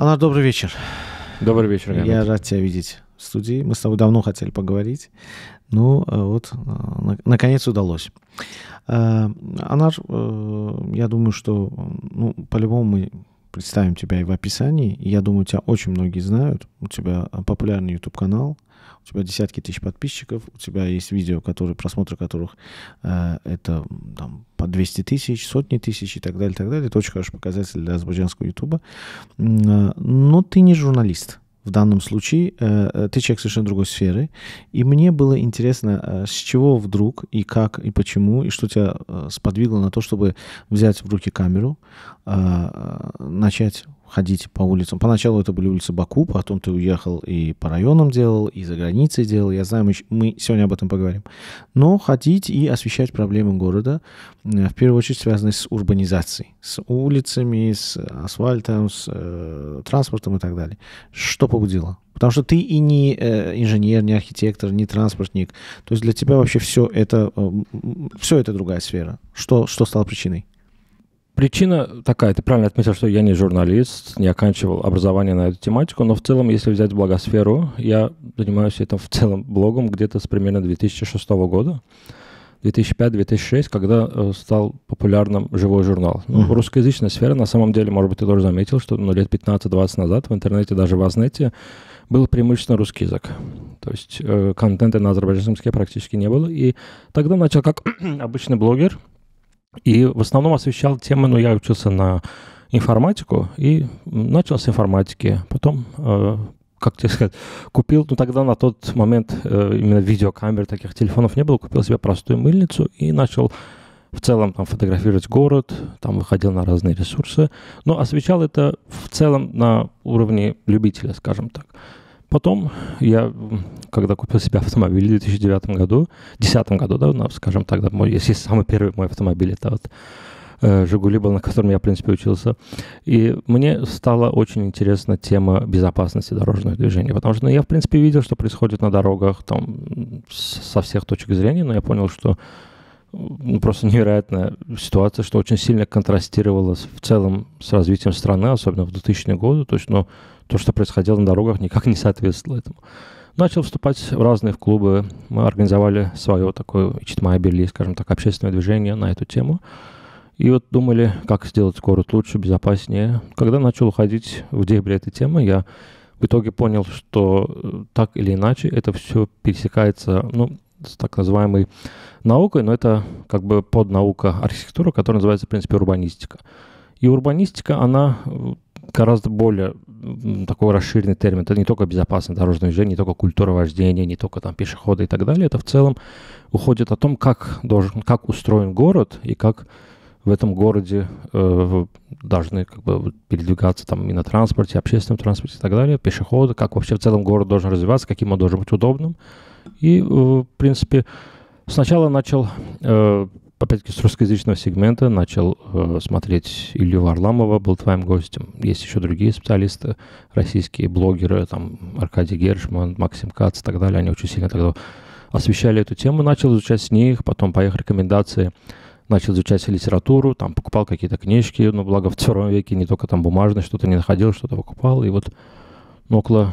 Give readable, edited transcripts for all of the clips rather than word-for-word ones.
Анар, добрый вечер. Добрый вечер, Гамет. Я рад тебя видеть в студии. Мы с тобой давно хотели поговорить. Ну, вот, наконец удалось. Анар, я думаю, что, ну, по-любому мы представим тебя и в описании. И я думаю, тебя очень многие знают. У тебя популярный YouTube-канал. У тебя десятки тысяч подписчиков, у тебя есть видео, просмотры которых это там, по 200 тысяч, сотни тысяч и так далее, и так далее. Это очень хороший показатель для азербайджанского ютуба. Но ты не журналист. В данном случае ты человек совершенно другой сферы. И мне было интересно, с чего вдруг, и как, и почему, и что тебя сподвигло на то, чтобы взять в руки камеру, начать ходить по улицам. Поначалу это были улицы Баку, потом ты уехал и по районам делал, и за границей делал. Я знаю, мы сегодня об этом поговорим. Но ходить и освещать проблемы города, в первую очередь связанные с урбанизацией, с улицами, с асфальтом, с транспортом и так далее. Что побудило? Потому что ты и не инженер, не архитектор, не транспортник. То есть для тебя вообще все это другая сфера. Что стало причиной? Причина такая, ты правильно отметил, что я не журналист, не оканчивал образование на эту тематику, но в целом, если взять благосферу, я занимаюсь этим в целом блогом где-то с примерно 2006 года, 2005-2006, когда стал популярным живой журнал. Ну, русскоязычная сфера, на самом деле, может быть, ты тоже заметил, что лет 15-20 назад в интернете, даже в Азнете, был преимущественно русский язык. То есть контента на азербайджанском языке практически не было. И тогда начал как обычный блогер, и в основном освещал темы, ну, я учился на информатику, и начал с информатики. Потом, как тебе сказать, купил, ну, тогда на тот момент именно видеокамер, таких телефонов не было, купил себе простую мыльницу и начал в целом там фотографировать город, там выходил на разные ресурсы, но освещал это в целом на уровне любителя, скажем так. Потом я, когда купил себе автомобиль в 2009 году, 2010 году, да, скажем так, если самый первый мой автомобиль, это вот «Жигули» был, на котором я, в принципе, учился. И мне стала очень интересна тема безопасности дорожного движения, потому что, ну, я, в принципе, видел, что происходит на дорогах там со всех точек зрения, но я понял, что просто невероятная ситуация, что очень сильно контрастировала в целом с развитием страны, особенно в 2000-е годы. То есть, ну, то, что происходило на дорогах, никак не соответствовало этому. Начал вступать в разные клубы. Мы организовали свое такое Ичтимай Бирли, скажем так, общественное движение на эту тему. И вот думали, как сделать город лучше, безопаснее. Когда начал уходить в дебри этой темы, я в итоге понял, что так или иначе это все пересекается, ну, с так называемой наукой, но это как бы поднаука архитектуры, которая называется, в принципе, урбанистика. И урбанистика, она гораздо более такой расширенный термин. Это не только безопасное дорожное движение, не только культура вождения, не только там пешеходы и так далее. Это в целом уходит о том, как устроен город и как в этом городе должны как бы передвигаться там и на транспорте, общественном транспорте и так далее, пешеходы, как вообще в целом город должен развиваться, каким он должен быть удобным. И, в принципе, сначала начал, опять-таки, с русскоязычного сегмента, начал смотреть Илью Варламова, был твоим гостем. Есть еще другие специалисты, российские блогеры, там, Аркадий Гершман, Максим Кац и так далее. Они очень сильно тогда освещали эту тему. Начал изучать с них, потом по их рекомендации начал изучать литературу, там, покупал какие-то книжки, но благо в II веке не только там бумажное, что-то не находил, что-то покупал. И вот около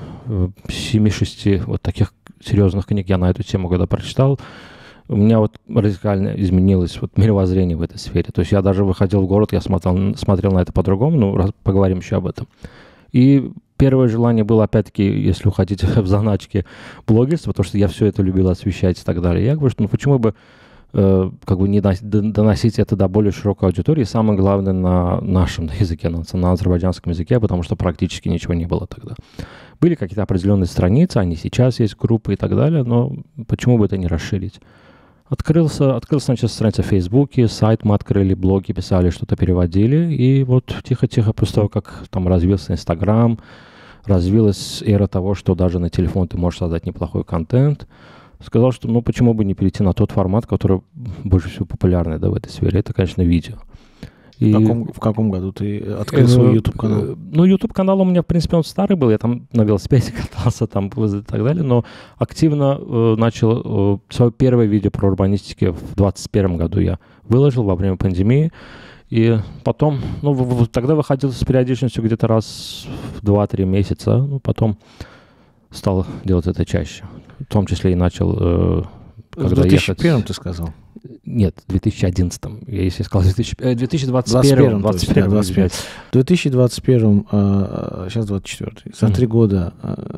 7-6 вот таких серьезных книг я на эту тему когда прочитал, у меня вот радикально изменилось вот мировоззрение в этой сфере. То есть я даже выходил в город, я смотрел на это по-другому, ну, поговорим еще об этом. И первое желание было, опять-таки, если уходить в заначки блогерства, потому что я все это любил освещать и так далее. Я говорю, что ну почему бы как бы не доносить это до более широкой аудитории, самое главное на нашем языке, на азербайджанском языке, потому что практически ничего не было тогда. Были какие-то определенные страницы, они сейчас есть, группы и так далее, но почему бы это не расширить? Открылся, значит, страница в Фейсбуке, сайт мы открыли, блоги писали, что-то переводили, и вот тихо-тихо, после того, как там развился Инстаграм, развилась эра того, что даже на телефон ты можешь создать неплохой контент, сказал, что ну почему бы не перейти на тот формат, который больше всего популярный, да, в этой сфере, это, конечно, видео. И в каком году ты открыл свой YouTube-канал? Ну, YouTube-канал у меня, в принципе, он старый был, я там на велосипеде катался, там и так далее, но активно начал свое первое видео про урбанистику в 2021 году я выложил во время пандемии, И потом, тогда выходил с периодичностью где-то раз в 2-3 месяца, потом стал делать это чаще. В том числе и начал, когда ехать... В 2001 ты сказал? Нет, в 2011. Я, если сказал, 2021. 2021. В 2021, сейчас 24. За 3 года,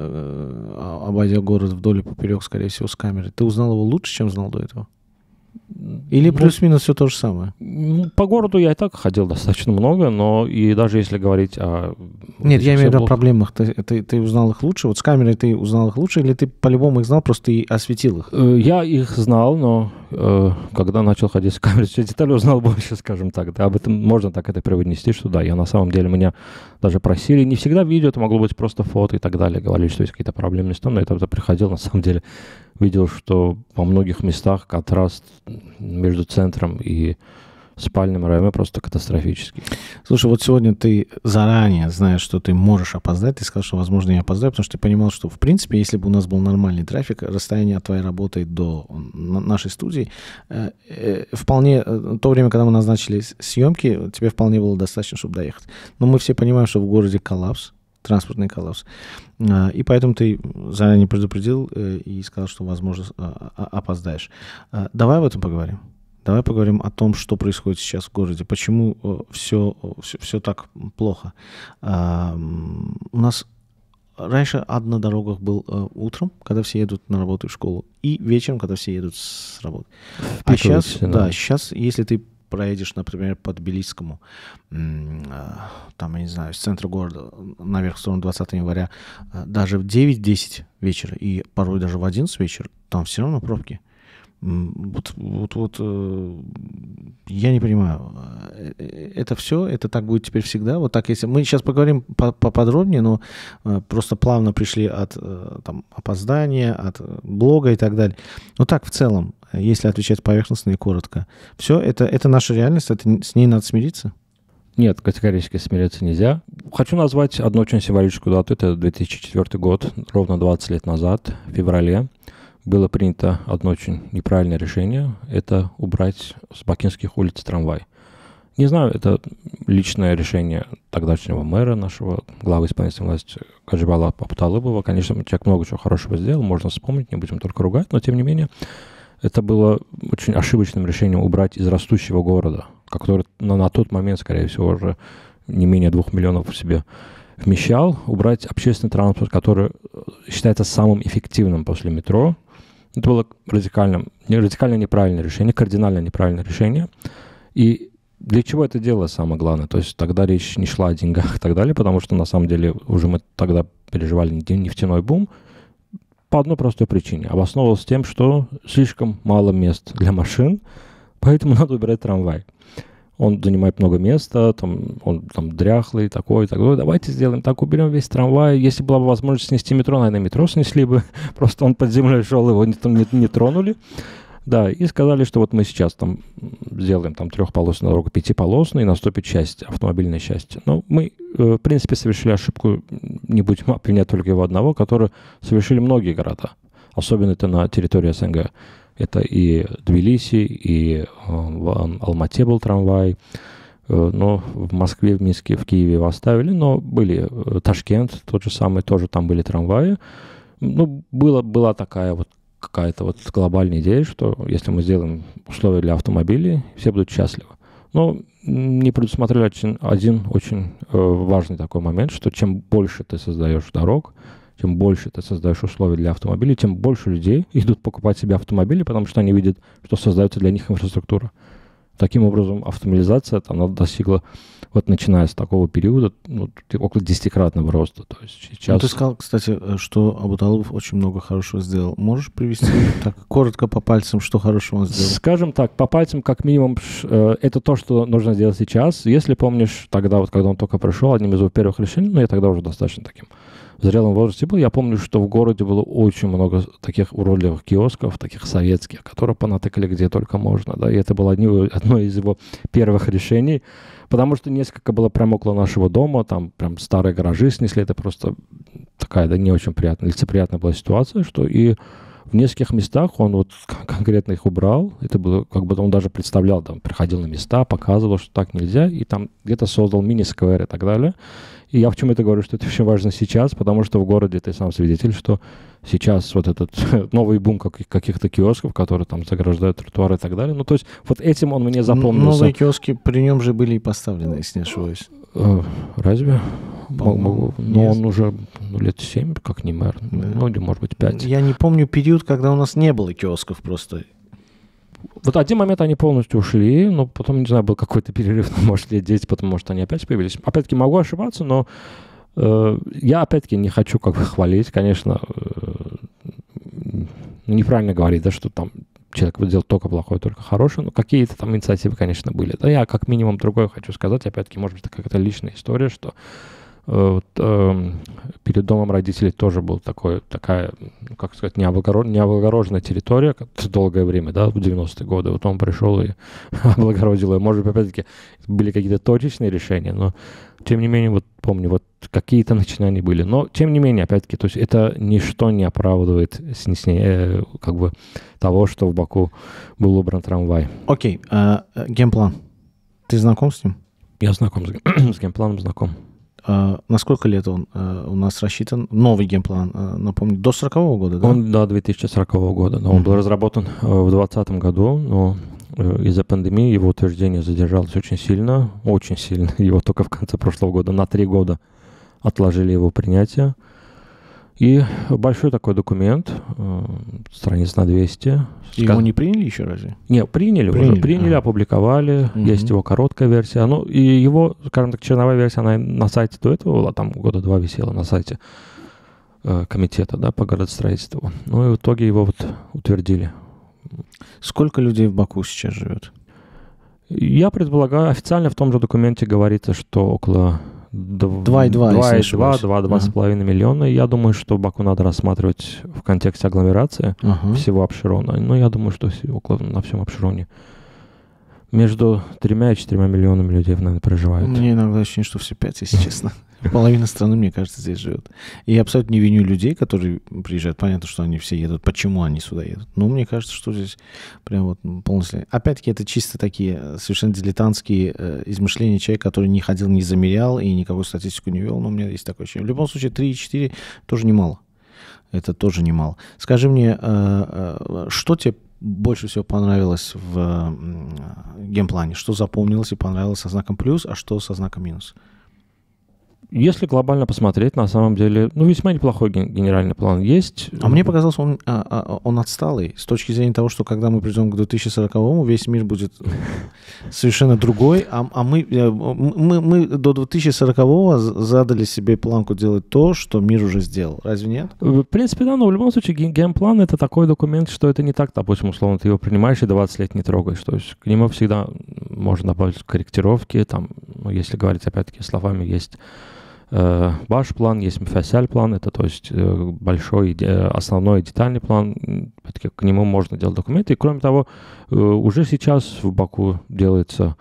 обойдя город вдоль и поперек, скорее всего, с камерой, ты узнал его лучше, чем знал до этого? Или плюс-минус все то же самое? По городу я и так ходил достаточно много, но и даже если говорить о... Нет, я имею в виду о проблемах. Ты узнал их лучше? Вот с камерой ты узнал их лучше, или ты по-любому их знал, просто ты осветил их? Я их знал, но когда начал ходить с камерой, все детали узнал больше, скажем так. Да, об этом можно так это преподнести, что да, я на самом деле, меня даже просили, не всегда видео, это могло быть просто фото и так далее, говорили, что есть какие-то проблемы места, но я тогда приходил, на самом деле, видел, что во многих местах контраст между центром и спальным районом просто катастрофический. Слушай, вот сегодня ты заранее знаешь, что ты можешь опоздать. Ты сказал, что, возможно, я опоздаю, потому что ты понимал, что, в принципе, если бы у нас был нормальный трафик, расстояние от твоей работы до нашей студии, вполне, то время, когда мы назначили съемки, тебе вполне было достаточно, чтобы доехать. Но мы все понимаем, что в городе коллапс, транспортный коллапс. И поэтому ты заранее предупредил и сказал, что, возможно, опоздаешь. Давай об этом поговорим. Давай поговорим о том, что происходит сейчас в городе, почему все так плохо. У нас раньше ад на дорогах был утром, когда все едут на работу и в школу, и вечером, когда все едут с работы. А сейчас, сейчас, если ты проедешь, например, по Тбилисскому, там, я не знаю, с центра города наверх в сторону 20 января, даже в 9-10 вечера и порой даже в 11 вечера, там все равно пробки. Вот, я не понимаю, это все, это так будет теперь всегда, вот так, если мы сейчас поговорим поподробнее, но просто плавно пришли от там, опоздания, от блога и так далее. Но так в целом, если отвечать поверхностно и коротко, все, это наша реальность, с ней надо смириться? Нет, категорически смириться нельзя. Хочу назвать одну очень символическую дату, это 2004 год, ровно 20 лет назад, в феврале. Было принято одно очень неправильное решение – это убрать с Бакинских улиц трамвай. Не знаю, это личное решение тогдашнего мэра, нашего главы исполнительной власти Гаджибала Абуталыбова. Конечно, человек много чего хорошего сделал, можно вспомнить, не будем только ругать, но тем не менее это было очень ошибочным решением убрать из растущего города, который на тот момент, скорее всего, уже не менее 2 миллионов в себе вмещал, убрать общественный транспорт, который считается самым эффективным после метро. Это было радикально неправильное решение, кардинально неправильное решение. И для чего это делалось, самое главное? То есть тогда речь не шла о деньгах и так далее, потому что на самом деле уже мы тогда переживали нефтяной бум по одной простой причине. Обосновывалось тем, что слишком мало мест для машин, поэтому надо убирать трамвай. Он занимает много места, он дряхлый, такой. Давайте сделаем так, уберем весь трамвай. Если была бы возможность снести метро, наверное, метро снесли бы. Просто он под землей шел, его не тронули. Да, и сказали, что вот мы сейчас там сделаем там 3-полосную дорогу, 5-полосную, и наступит счастье, автомобильное счастье. Но мы, в принципе, совершили ошибку, не будем обвинять только его одного, которую совершили многие города. Особенно это на территории СНГ. Это и Тбилиси, и в Алмате был трамвай, но в Москве, в Минске, в Киеве его оставили, но были Ташкент, тот же самый, тоже там были трамваи. Ну, была такая вот какая-то вот глобальная идея, что если мы сделаем условия для автомобилей, все будут счастливы. Но не предусмотрели один очень важный такой момент, что чем больше ты создаешь дорог, чем больше ты создаешь условия для автомобилей, тем больше людей идут покупать себе автомобили, потому что они видят, что создается для них инфраструктура. Таким образом, автомобилизация она достигла, вот начиная с такого периода, около 10-кратного роста. То есть сейчас... Ты сказал, кстати, что Абуталыбов очень много хорошего сделал. Можешь привести так коротко по пальцам, что хорошего он сделал? Скажем так, по пальцам, как минимум, это то, что нужно сделать сейчас. Если помнишь, тогда, вот, когда он только пришел, одним из его первых решений, я тогда уже достаточно таким в зрелом возрасте был, я помню, что в городе было очень много таких уродливых киосков, таких советских, которые понатыкали где только можно, да, и это было одно из его первых решений, потому что несколько было прямо около нашего дома, там прям старые гаражи снесли, это просто такая, да, не очень приятная, лицеприятная была ситуация, что и в нескольких местах он вот конкретно их убрал. Это было, как бы он даже представлял, там, приходил на места, показывал, что так нельзя, и там где-то создал мини-сквер и так далее. И я почему это говорю, что это очень важно сейчас, потому что в городе ты сам свидетель, что сейчас вот этот новый бум каких-то киосков, которые там заграждают тротуары и так далее. Ну, то есть вот этим он мне запомнился. Новые киоски при нем же были и поставлены, если не ошибаюсь. Разве? Но он уже лет 7, как не мэр. Да. Ну, или, может быть, 5. Я не помню период, когда у нас не было киосков просто. Вот один момент они полностью ушли, но потом, не знаю, был какой-то перерыв, может, лет 10, потом, может, они опять появились. Опять-таки, могу ошибаться, но я, опять-таки, не хочу как бы хвалить, конечно, неправильно говорить, да, что там человек делал только плохое, только хорошее, но какие-то там инициативы, конечно, были. Да, я как минимум другое хочу сказать, опять-таки, может быть, какая-то личная история, что перед домом родителей тоже была такая, ну, как сказать, необлагороженная территория долгое время, да, в 90-е годы. Вот он пришел и облагородил ее. Может быть, опять-таки, были какие-то точечные решения, но, тем не менее, вот помню, вот какие-то начинания были. Но, тем не менее, опять-таки, то есть это ничто не оправдывает снесение, как бы, того, что в Баку был убран трамвай. Окей, генплан. Ты знаком с ним? Я знаком с генпланом, знаком. На сколько лет он у нас рассчитан? Новый генплан, напомню, до 40-го года, да? Он до 2040 года. Но он был разработан в 2020 году, но из-за пандемии его утверждение задержалось очень сильно. Его только в конце прошлого года, на 3 года отложили его принятие. И большой такой документ, страниц на 200. Его не приняли еще разве? Нет, приняли, опубликовали. Есть его короткая версия. Ну, и его, скажем так, черновая версия, она на сайте до этого была, там года 2 висела на сайте комитета, да, по городостроительству. Ну, и в итоге его вот утвердили. Сколько людей в Баку сейчас живет? Я предполагаю, официально в том же документе говорится, что около 2,5 миллиона. Я думаю, что Баку надо рассматривать в контексте агломерации всего Апшерона. Но я думаю, что на всем Апшероне между 3 и 4 миллионами людей, наверное, проживают. Мне иногда ощущение, что все 5, если честно. Половина страны, мне кажется, здесь живет. И я абсолютно не виню людей, которые приезжают. Понятно, что они все едут. Почему они сюда едут? Но мне кажется, что здесь прям вот полностью... Опять-таки, это чисто такие совершенно дилетантские измышления человека, который не ходил, не замерял и никакую статистику не вел. Но у меня есть такое ощущение. В любом случае, 3,4 тоже немало. Это тоже немало. Скажи мне, что тебе больше всего понравилось в генплане? Что запомнилось и понравилось со знаком плюс, а что со знаком минус? Если глобально посмотреть, на самом деле, весьма неплохой генеральный план есть. А мне показалось, он отсталый с точки зрения того, что когда мы придем к 2040-му, весь мир будет совершенно другой, а мы до 2040-го задали себе планку делать то, что мир уже сделал. Разве нет? В принципе, да, но в любом случае генплан — это такой документ, что это не так, допустим, условно, ты его принимаешь и 20 лет не трогаешь. То есть к нему всегда можно добавить корректировки, там, если говорить, опять-таки, словами, есть баш-план, есть мфасяль-план, это, то есть, большой, основной детальный план, к нему можно делать документы. И, кроме того, уже сейчас в Баку делается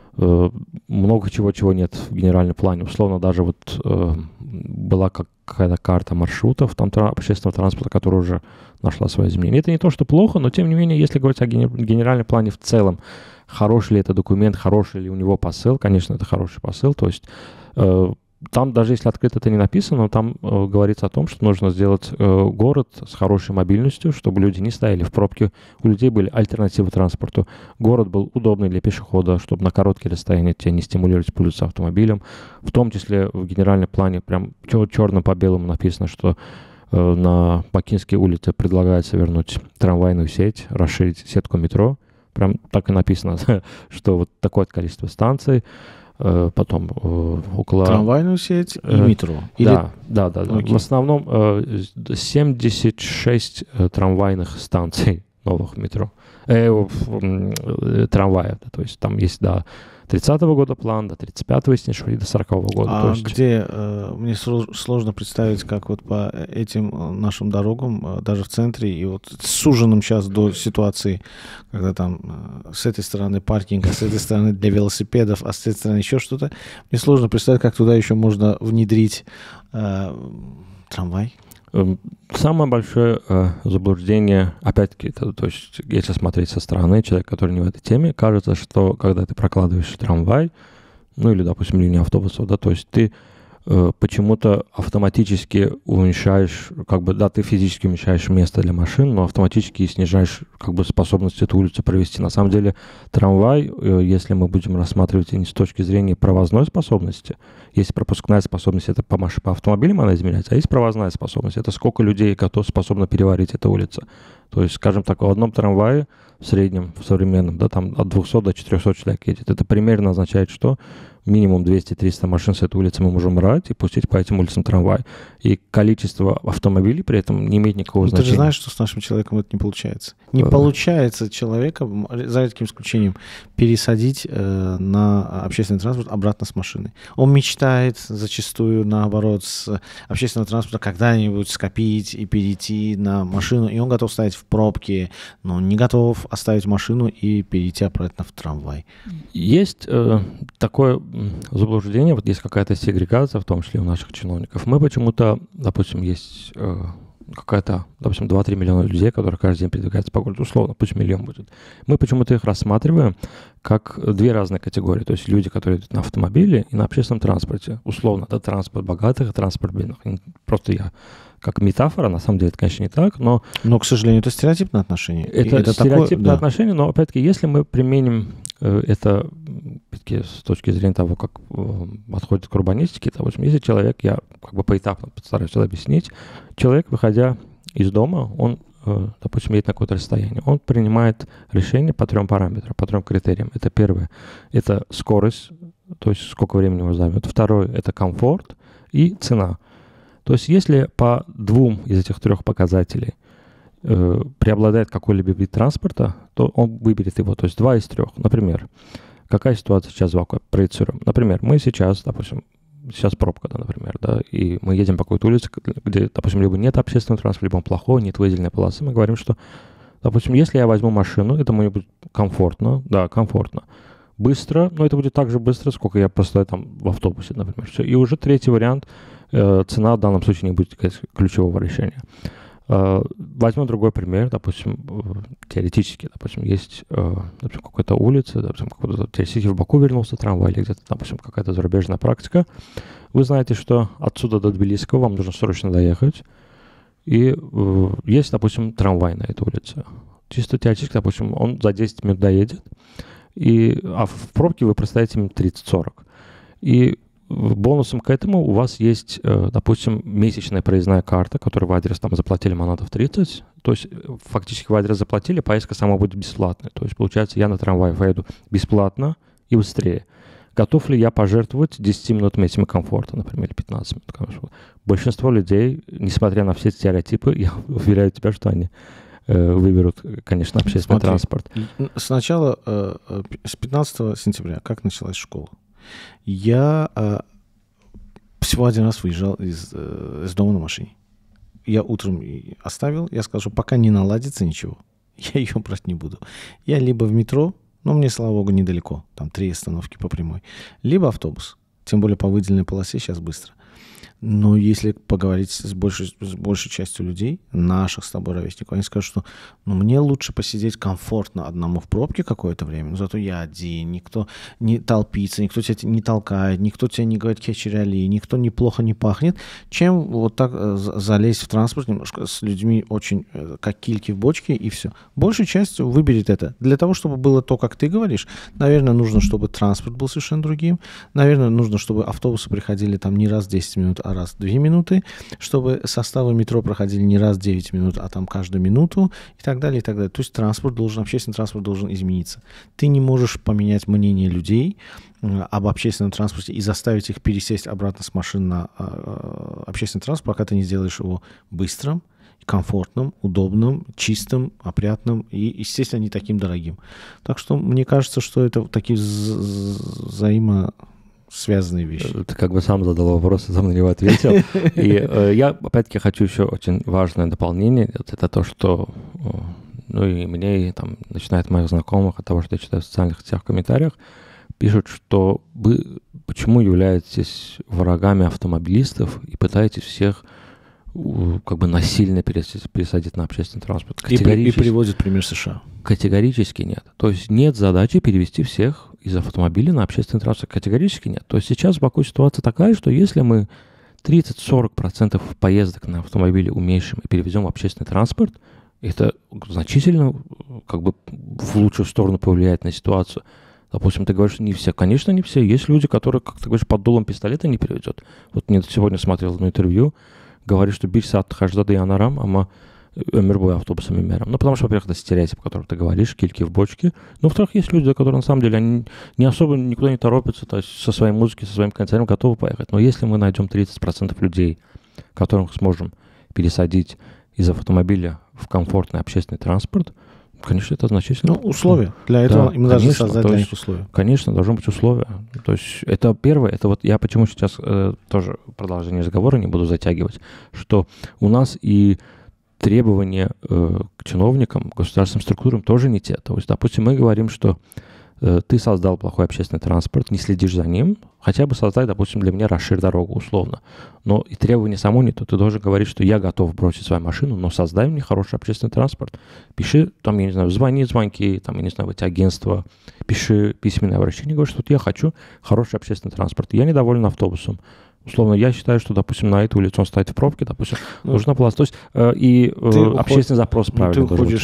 много чего нет в генеральном плане. Условно, даже вот была какая-то карта маршрутов там, общественного транспорта, которая уже нашла свое изменение. Это не то, что плохо, но, тем не менее, если говорить о генеральном плане в целом, хороший ли это документ, хороший ли у него посыл, конечно, это хороший посыл, то есть там, даже если открыто это не написано, там говорится о том, что нужно сделать город с хорошей мобильностью, чтобы люди не стояли в пробке, у людей были альтернативы транспорту. Город был удобный для пешехода, чтобы на короткие расстояния тебя не стимулировать пользоваться автомобилем. В том числе в генеральном плане прям черным по белому написано, что на Бакинской улице предлагается вернуть трамвайную сеть, расширить сетку метро. Прям так и написано, что вот такое количество станций. Потом около... Трамвайную сеть и метро? Да. В основном 76 трамвайных станций новых метро. Трамваев. То есть там есть до 30-го года план, до 35-го, если не ошибаюсь, до 40-го года. А где? Мне сложно представить, как вот по этим нашим дорогам, даже в центре, и вот суженным сейчас до ситуации, когда там с этой стороны паркинг, а с этой стороны для велосипедов, а с этой стороны еще что-то. Мне сложно представить, как туда еще можно внедрить трамвай. Самое большое заблуждение, опять-таки, то есть если смотреть со стороны, человек, который не в этой теме, кажется, что когда ты прокладываешь трамвай, ну или, допустим, линию автобуса, да, то есть ты почему-то автоматически уменьшаешь, как бы, да, ты физически уменьшаешь место для машин, но автоматически снижаешь, как бы, способность эту улицу провести. На самом деле трамвай, если мы будем рассматривать не с точки зрения провозной способности, есть пропускная способность, это по автомобилям она измеряется, а есть провозная способность, это сколько людей способно переварить эта улица. То есть, скажем так, в одном трамвае в среднем, в современном, да, там от 200 до 400 человек едет. Это примерно означает, что минимум 200-300 машин с этой улицы мы можем брать и пустить по этим улицам трамвай. И количество автомобилей при этом не имеет никакого значения. Ты же знаешь, что с нашим человеком это не получается. Не получается человека, за редким исключением, пересадить на общественный транспорт обратно с машины. Он мечтает зачастую, наоборот, с общественного транспорта когда-нибудь скопить и перейти на машину, и он готов стоять в пробке, но он не готов оставить машину и перейти обратно в трамвай. Есть такое заблуждение, вот есть какая-то сегрегация, в том числе у наших чиновников. Мы почему-то, допустим, есть какая-то, допустим, 2-3 миллиона людей, которые каждый день передвигаются по городу, условно, пусть миллион будет. Мы почему-то их рассматриваем как две разные категории. То есть люди, которые идут на автомобиле и на общественном транспорте. Условно, это транспорт богатых и транспорт бедных. Просто я как метафора, на самом деле это, конечно, не так, но... Но, к сожалению, это стереотипное отношение. Это стереотипное отношение, но, опять-таки, если мы применим это с точки зрения того, как подходит к урбанистике, допустим, если человек, я как бы поэтапно постараюсь это объяснить, человек, выходя из дома, он, допустим, едет на какое-то расстояние, он принимает решение по 3 параметрам, по 3 критериям. Это первое, это скорость, то есть сколько времени его займет. Второе, это комфорт и цена. То есть если по 2 из этих 3 показателей преобладает какой-либо вид транспорта, то он выберет его, то есть 2 из 3. Например, какая ситуация сейчас проецируем? Например, мы сейчас, допустим, сейчас пробка, да, например, да, и мы едем по какой-то улице, где, допустим, либо нет общественного транспорта, либо он плохой, нет выделенной полосы, мы говорим, что, допустим, если я возьму машину, это мне будет комфортно, да, комфортно, быстро, но это будет так же быстро, сколько я постою там в автобусе, например. Все. И уже третий вариант, цена в данном случае не будет ключевого решения. Возьмем другой пример, допустим, теоретически, допустим, есть, допустим, какая-то улица, допустим, теоретически в Баку вернулся трамвай или где-то, допустим, какая-то зарубежная практика. Вы знаете, что отсюда до Тбилисского вам нужно срочно доехать, и есть, допустим, трамвай на этой улице. Чисто теоретически, допустим, он за 10 минут доедет, а в пробке вы простоите минут 30-40. И бонусом к этому у вас есть, допустим, месячная проездная карта, которую в адрес там заплатили монатов 30. То есть фактически в адрес заплатили, поездка сама будет бесплатной. То есть получается, я на трамвае поеду бесплатно и быстрее. Готов ли я пожертвовать 10 минутами этим комфорта, например, 15 минут? Конечно. Большинство людей, несмотря на все стереотипы, я уверяю тебя, что они выберут, конечно, общественный транспорт. Сначала, с 15 сентября, как началась школа? Я всего один раз выезжал из дома на машине. Я утром оставил, я сказал, что пока не наладится ничего, я ее брать не буду. Я либо в метро, но мне, слава богу, недалеко, там 3 остановки по прямой, либо автобус, тем более по выделенной полосе сейчас быстро. Но если поговорить с большей частью людей, наших с тобой ровесников, они скажут, что мне лучше посидеть комфортно одному в пробке какое-то время, но зато я один, никто не толпится, никто тебя не толкает, никто тебе не говорит кечеряли, никто неплохо не пахнет, чем вот так залезть в транспорт немножко с людьми очень как кильки в бочке и все. Большей частью выберет это. Для того, чтобы было то, как ты говоришь, наверное, нужно, чтобы транспорт был совершенно другим, наверное, нужно, чтобы автобусы приходили там не раз в 10 минут, а раз в 2 минуты, чтобы составы метро проходили не раз в 9 минут, а там каждую минуту и так далее, и так далее. То есть общественный транспорт должен измениться. Ты не можешь поменять мнение людей об общественном транспорте и заставить их пересесть обратно с машин на общественный транспорт, пока ты не сделаешь его быстрым, комфортным, удобным, чистым, опрятным и, естественно, не таким дорогим. Так что мне кажется, что это такие связанные вещи. Ты как бы сам задал вопрос, и сам на него ответил. И я, опять-таки, хочу еще очень важное дополнение. Это то, что и мне, и там, начиная от моих знакомых, от того, что я читаю в социальных сетях, в комментариях, пишут, что вы почему являетесь врагами автомобилистов и пытаетесь всех как бы насильно пересадить на общественный транспорт. И приводит пример США. Категорически нет. То есть нет задачи перевести всех из автомобиля на общественный транспорт. Категорически нет. То есть сейчас в Баку ситуация такая, что если мы 30-40% поездок на автомобиле уменьшим и переведем в общественный транспорт, это значительно как бы в лучшую сторону повлияет на ситуацию. Допустим, ты говоришь, не все. Конечно, не все. Есть люди, которые, как ты говоришь, под дулом пистолета не переведет. Вот я сегодня смотрел одно интервью, говорит, что bir saat хаждады янарам, ама ömür boyu автобусами мерам. Ну, потому что, во-первых, это стереотип, о котором ты говоришь, кильки в бочке. Но, во-вторых, есть люди, которые, на самом деле, они не особо никуда не торопятся, то есть со своей музыкой, со своим концертом готовы поехать. Но если мы найдем 30% людей, которых сможем пересадить из автомобиля в комфортный общественный транспорт, конечно, это значительно. Ну, условия. Для этого им должны создать для них условия. Конечно, должны быть условия. То есть это первое, это вот я почему сейчас тоже продолжение разговора не буду затягивать, что у нас и требования к чиновникам, к государственным структурам тоже не те. То есть, допустим, мы говорим, что ты создал плохой общественный транспорт, не следишь за ним, хотя бы создай, допустим, для меня расширь дорогу, условно. Но и требования само не то. Ты должен говорить, что я готов бросить свою машину, но создай мне хороший общественный транспорт. Пиши, там, я не знаю, звони, звонки, там, я не знаю, в эти агентства, пиши письменное обращение, говори, что вот я хочу хороший общественный транспорт, я недоволен автобусом. Условно, я считаю, что, допустим, на эту улицу он стоит в пробке, допустим, нужна была. То есть общественный запрос правильно. Ты уходишь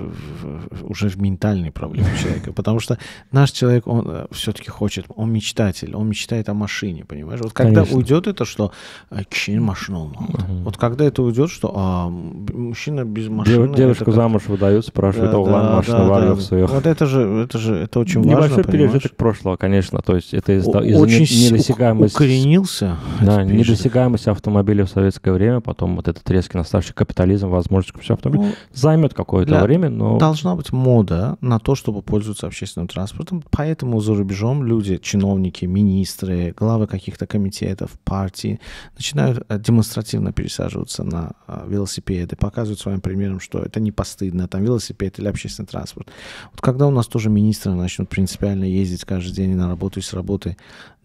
уже в ментальные проблемы человека, потому что наш человек, он все-таки хочет, он мечтатель, он мечтает о машине, понимаешь? Вот когда уйдет это, что кишин машину, вот когда это уйдет, что мужчина без машины... Девушку замуж выдают, спрашивают, угла машина варится. Вот это очень важно, небольшой пережиток прошлого, конечно, то есть это из-за недосягаемости. Укоренился. Да, недосягаемость автомобиля в советское время, потом вот этот резкий наставший капитализм, возможность купить автомобиль, займет какое-то время, но... Должна быть мода на то, чтобы пользоваться общественным транспортом, поэтому за рубежом люди, чиновники, министры, главы каких-то комитетов, партий начинают демонстративно пересаживаться на велосипеды, показывают своим примером, что это не постыдно, там велосипед или общественный транспорт. Вот когда у нас тоже министры начнут принципиально ездить каждый день на работу и с работы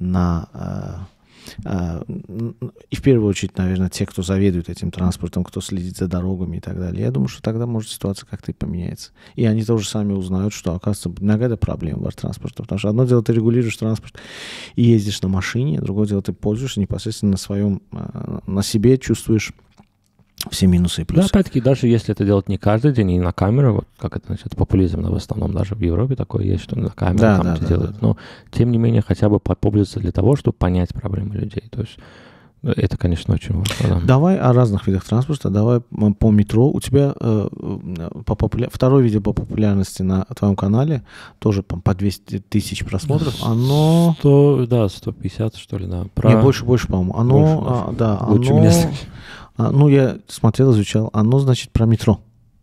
и в первую очередь, наверное, те, кто заведует этим транспортом, кто следит за дорогами и так далее. Я думаю, что тогда, может, ситуация как-то и поменяется. И они тоже сами узнают, что, оказывается, иногда проблема в транспорте. Потому что одно дело, ты регулируешь транспорт и ездишь на машине, другое дело, ты пользуешься непосредственно на себе чувствуешь все минусы и плюсы. Да, опять-таки, даже если это делать не каждый день и на камеру, вот как это, значит, популизм, в основном даже в Европе такое есть, что на камеру это делают. Да. Но, тем не менее, хотя бы популяризация для того, чтобы понять проблемы людей. То есть это, конечно, очень важно. Да. Давай о разных видах транспорта. Давай по метро. У тебя второе видео по популярности на твоем канале, тоже по 200 тысяч просмотров. Оно... 150, что ли, да. Не, больше, по-моему. Оно, лучше меня. Я смотрел, изучал. Оно, значит, про метро.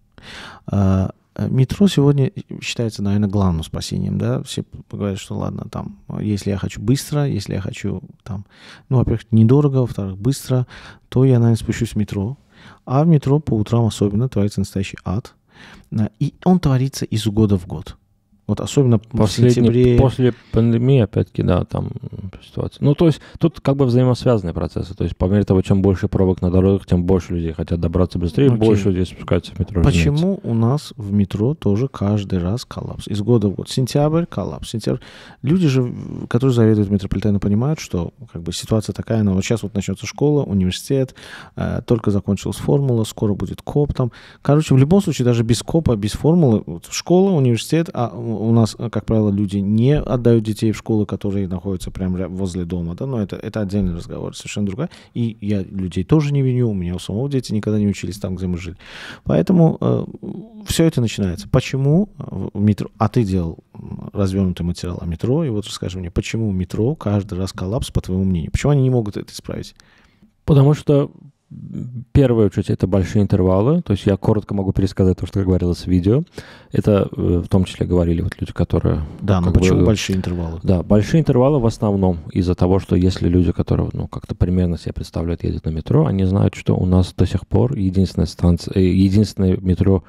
Метро сегодня считается, наверное, главным спасением, да, все говорят, что ладно, там, если я хочу быстро, если я хочу, там, во-первых, недорого, во-вторых, быстро, то я, наверное, спущусь в метро, а в метро по утрам особенно творится настоящий ад, и он творится из года в год. Вот особенно в сентябре... После пандемии, опять-таки, да, там ситуация. Ну, то есть тут как бы взаимосвязанные процессы. То есть по мере того, чем больше пробок на дорогах, тем больше людей хотят добраться быстрее, больше людей спускаются в метро. Почему у нас в метро тоже каждый раз коллапс? Из года в год. Сентябрь, коллапс. Люди же, которые заведуют метрополитеном, понимают, что как бы ситуация такая, но вот сейчас вот начнется школа, университет, только закончилась формула, скоро будет КОП там. Короче, в любом случае, даже без КОПа, без формулы, вот, школа, университет, у нас, как правило, люди не отдают детей в школы, которые находятся прямо возле дома, да, но это отдельный разговор, совершенно другой. И я людей тоже не виню, у меня у самого дети никогда не учились там, где мы жили. Поэтому все это начинается. Почему метро... А ты делал развернутый материал о метро, и вот расскажи мне, почему в метро каждый раз коллапс, по твоему мнению? Почему они не могут это исправить? Потому что в первую очередь это большие интервалы, то есть я коротко могу пересказать то, что говорилось в видео. Это в том числе говорили вот люди, которые... Да, но почему большие интервалы? Да, большие интервалы в основном из-за того, что если люди, которые как-то примерно себе представляют, едут на метро, они знают, что у нас до сих пор единственное метро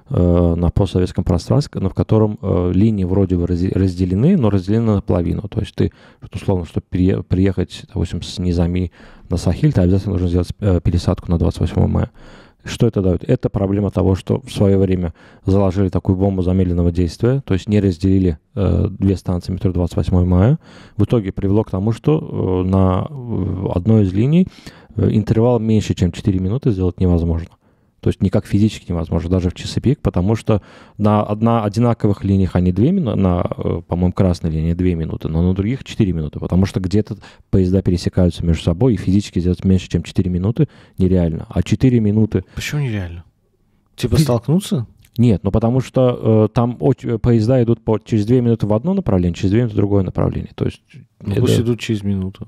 на постсоветском пространстве, но в котором линии вроде бы разделены, но разделены наполовину. То есть ты, условно, чтобы приехать, допустим, с Низами на Сахиль, ты обязательно должен сделать пересадку на 28 мая. Что это дает? Это проблема того, что в свое время заложили такую бомбу замедленного действия, то есть не разделили две станции метро 28 мая. В итоге привело к тому, что на одной из линий интервал меньше, чем 4 минуты сделать невозможно. То есть никак физически невозможно, даже в часы пик, потому что на одинаковых линиях они 2 минуты, на, по-моему, красной линии 2 минуты, но на других 4 минуты, потому что где-то поезда пересекаются между собой, и физически сделать меньше, чем 4 минуты нереально. А 4 минуты... Почему нереально? Типа столкнуться? Нет, ну потому что там поезда идут через 2 минуты в одно направление, через 2 минуты в другое направление. То есть... Пусть идут через минуту.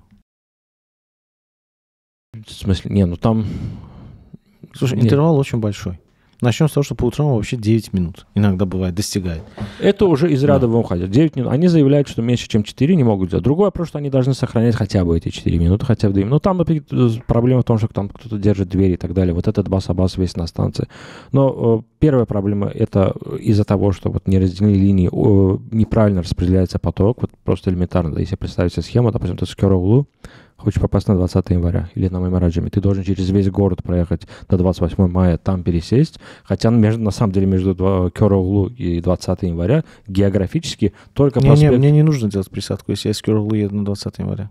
В смысле? Не, ну там... Слушай, интервал очень большой. Начнем с того, что по утрам вообще 9 минут. Иногда бывает, достигает. Это уже из ряда вон ходят. 9 минут. Они заявляют, что меньше, чем 4 не могут делать. Другой вопрос, что они должны сохранять хотя бы эти 4 минуты, хотя бы 2 минуты. Ну, там проблема в том, что там кто-то держит двери и так далее. Вот этот бас-абас весь на станции. Но первая проблема — это из-за того, что вот не разделены линии, неправильно распределяется поток. Вот просто элементарно. Да, если представить себе схему, допустим, ты с Кёроглу хочешь попасть на 20 января или на Маймараджами, ты должен через весь город проехать до 28 мая, там пересесть, хотя на самом деле между Кёроглу и 20 января географически только проспект... Мне не нужно делать присадку, если я с Кёроглу еду на 20 января.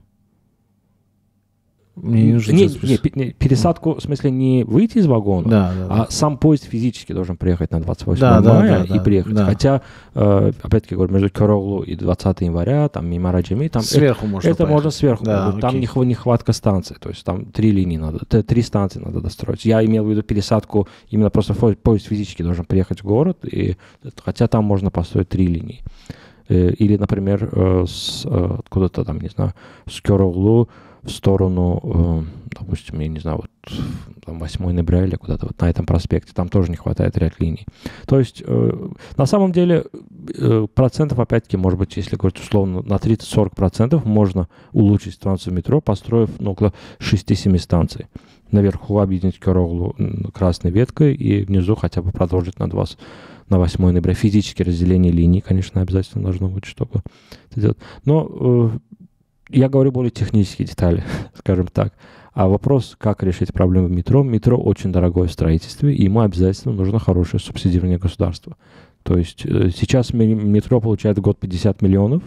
Мне не нужно делать присадку. Пересадку, в смысле, не выйти из вагона, а сам поезд физически должен приехать на 28 мая и приехать. Да. Хотя, опять-таки говорю, между Кёроглу и 20 января, там Маймараджами, там сверху можно это можно сверху. Да, там нехватка станций, то есть там 3 линии надо, 3 станции надо достроить. Я имел в виду пересадку, именно просто поезд физически должен приехать в город, хотя там можно построить 3 линии. Или, например, откуда-то там, не знаю, с Кёроглу в сторону, допустим, я не знаю, вот там 8 ноября или куда-то вот на этом проспекте, там тоже не хватает ряд линий. То есть, на самом деле, процентов, опять-таки, может быть, если говорить условно, на 30-40% можно улучшить станцию метро, построив около 6-7 станций. Наверху объединить Кёроглу красной веткой и внизу хотя бы продолжить на 8 ноября. Физически разделение линий, конечно, обязательно должно быть, чтобы это делать. Но я говорю более технические детали, скажем так. А вопрос, как решить проблему метро. Метро очень дорогое в строительстве, и ему обязательно нужно хорошее субсидирование государства. То есть сейчас метро получает в год 50 миллионов.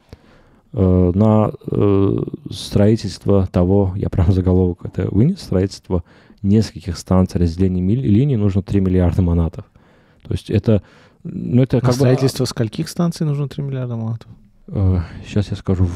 На строительство того, я прям заголовок это вынес, строительство нескольких станций разделения линий нужно 3 миллиарда манатов. То есть это... Ну, это как строительство скольких станций нужно 3 миллиарда манатов? Сейчас я скажу,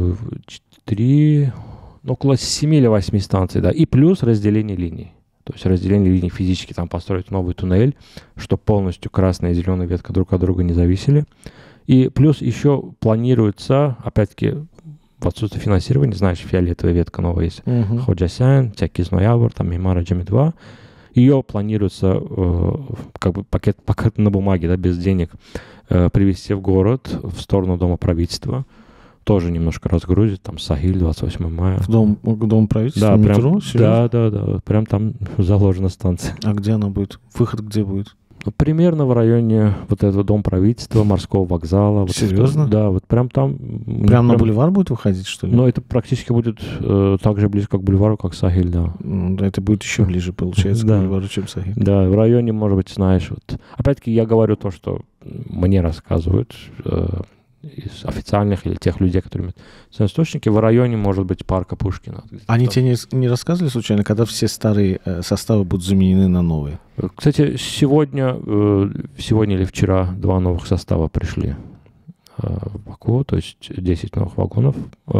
4, около 7 или 8 станций, да, и плюс разделение линий. То есть разделение линий физически, там построить новый туннель, чтобы полностью красная и зеленая ветка друг от друга не зависели. И плюс еще планируется, опять-таки, в отсутствие финансирования, знаешь, фиолетовая ветка новая есть, Ходжасян, Тякиз Ноябрь, там Маймараджами 2, ее планируется как бы пакет на бумаге, да, без денег, привезти в город, в сторону Дома правительства. Тоже немножко разгрузит, там Сахиль, 28 мая. К Дому правительства? Да, метро? Да. Прям там заложена станция. А где она будет? Выход где будет? Ну, примерно в районе вот этого Дома правительства, морского вокзала. Серьезно? Вот, да, вот прям там. Прям на бульвар будет выходить, что ли? Ну, это практически будет так же близко к бульвару, как Сахиль, да. Это будет еще ближе, получается, к бульвару, чем Сахиль. Да, в районе, может быть, знаешь, вот. Опять-таки я говорю то, что мне рассказывают из официальных или тех людей, которые имеют источники, в районе, может быть, парка Пушкина. Они тебе не рассказывали случайно, когда все старые составы будут заменены на новые? Кстати, сегодня или вчера 2 новых состава пришли в Баку, то есть 10 новых вагонов.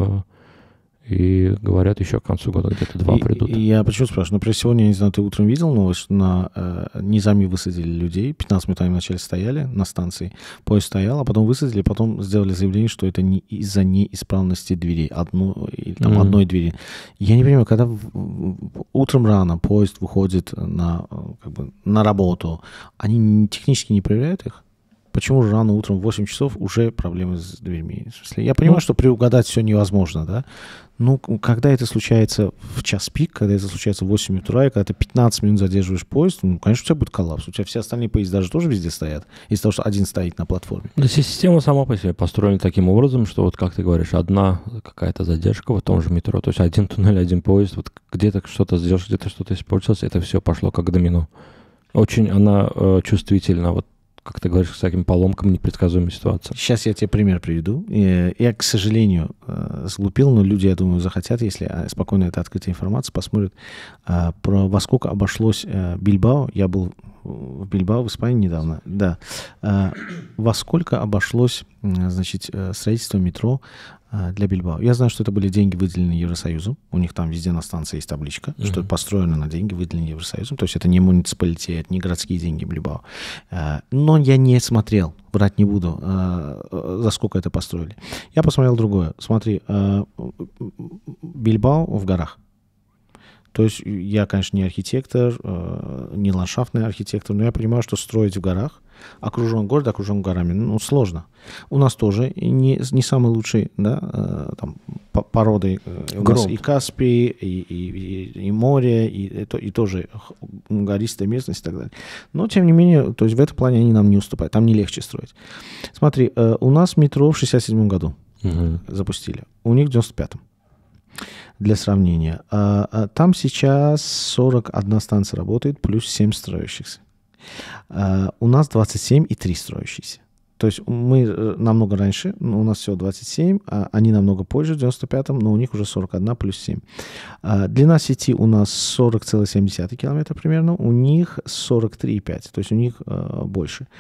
И говорят, еще к концу года где-то 2 придут. Я почему спрашиваю? Например, сегодня, я не знаю, ты утром видел новость, что на Низами высадили людей, 15 минут они вначале стояли на станции, поезд стоял, а потом высадили, потом сделали заявление, что это не из-за неисправности дверей, одной двери. Я не понимаю, когда утром рано поезд выходит на работу, они технически не проверяют их? Почему рано утром в 8 часов уже проблемы с дверьми? В смысле, я понимаю, что предугадать все невозможно, да? Ну, когда это случается в час пик, когда это случается в 8 утра, и когда ты 15 минут задерживаешь поезд, ну, конечно, у тебя будет коллапс. У тебя все остальные поезда же тоже везде стоят, из-за того, что один стоит на платформе. Да, система сама по себе построена таким образом, что вот, как ты говоришь, одна какая-то задержка в том же метро, то есть один туннель, один поезд, вот где-то что-то сделаешь, где-то что-то испортилось, это все пошло как домино. Очень она чувствительна, вот, как ты говоришь, с таким поломкам непредсказуемой ситуации. Сейчас я тебе пример приведу. Я, к сожалению, сглупил, но люди, я думаю, захотят, если спокойно это открытая информация, посмотрят, во сколько обошлось Бильбао. Я был в Бильбао, в Испании недавно. Да. Во сколько обошлось, значит, строительство метро для Бильбао. Я знаю, что это были деньги, выделены Евросоюзом. У них там везде на станции есть табличка, что это построено на деньги, выделенные Евросоюзом. То есть это не муниципалитет, не городские деньги Бильбао. Но я не смотрел, врать не буду, за сколько это построили. Я посмотрел другое. Смотри, Бильбао в горах. То есть я, конечно, не архитектор, не ландшафтный архитектор, но я понимаю, что строить в горах, окружен город, окружен горами, ну, сложно. У нас тоже не самый лучший, да, там, породы. У нас и Каспий, и море, и тоже гористая местность и так далее. Но, тем не менее, то есть в этом плане они нам не уступают, там не легче строить. Смотри, у нас метро в 67 году запустили, у них в 95-м. Для сравнения. Там сейчас 41 станция работает, плюс 7 строящихся. У нас 27 и 3 строящиеся. То есть мы намного раньше, у нас всего 27, они намного позже, в 95-м, но у них уже 41 плюс 7. Длина сети у нас 40,7 километра примерно, у них 43,5, то есть у них больше.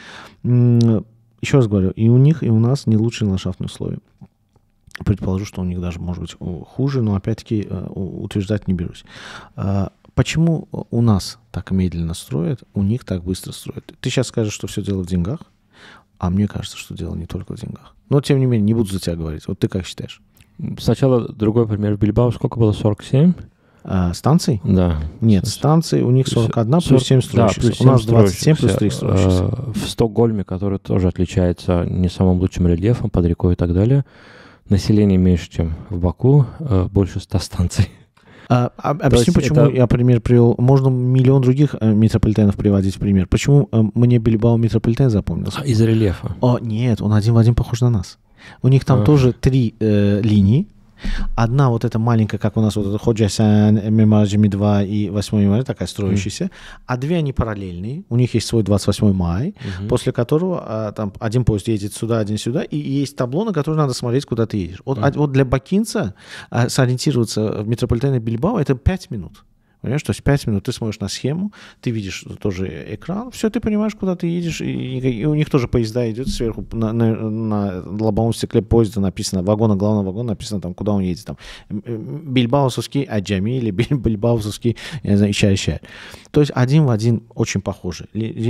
Еще раз говорю, и у них, и у нас не лучшие ландшафтные условия. Предположу, что у них даже, может быть, хуже, но, опять-таки, утверждать не берусь. Почему у нас так медленно строят, у них так быстро строят? Ты сейчас скажешь, что все дело в деньгах, а мне кажется, что дело не только в деньгах. Но, тем не менее, не буду за тебя говорить. Вот ты как считаешь? Сначала другой пример. В Бильбао сколько было? 47? Станций? Да. Нет, станций у них 41 плюс 7 строящихся. Да, плюс 7 у нас 27 плюс 3 строящихся. В Стокгольме, который тоже отличается не самым лучшим рельефом, под рекой и так далее, население меньше, чем в Баку, больше 100 станций. Объясню, почему я пример привел. Можно миллион других метрополитенов приводить в пример. Почему мне Бильбао метрополитен запомнился? Из-за рельефа. Нет, он один в один похож на нас. У них там тоже 3 линии. Одна вот эта маленькая, как у нас вот эта Ходжасан, Мемаджими 2 и 8 мая, такая строящаяся, а 2 они параллельные. У них есть свой 28 мая, после которого там один поезд едет сюда, один сюда, и есть табло, на которое надо смотреть, куда ты едешь. Вот для бакинца сориентироваться в метрополитене Бильбао это 5 минут. Понимаешь, то есть 5 минут ты смотришь на схему, ты видишь тоже экран, все, ты понимаешь, куда ты едешь, и у них тоже поезда идет сверху, на лобовом стекле поезда написано, главного вагона написано, там, куда он едет, там, Бильбаусовский Аджами или Бильбаусовский, я не знаю, Ища-Ища. То есть один в один очень похожи,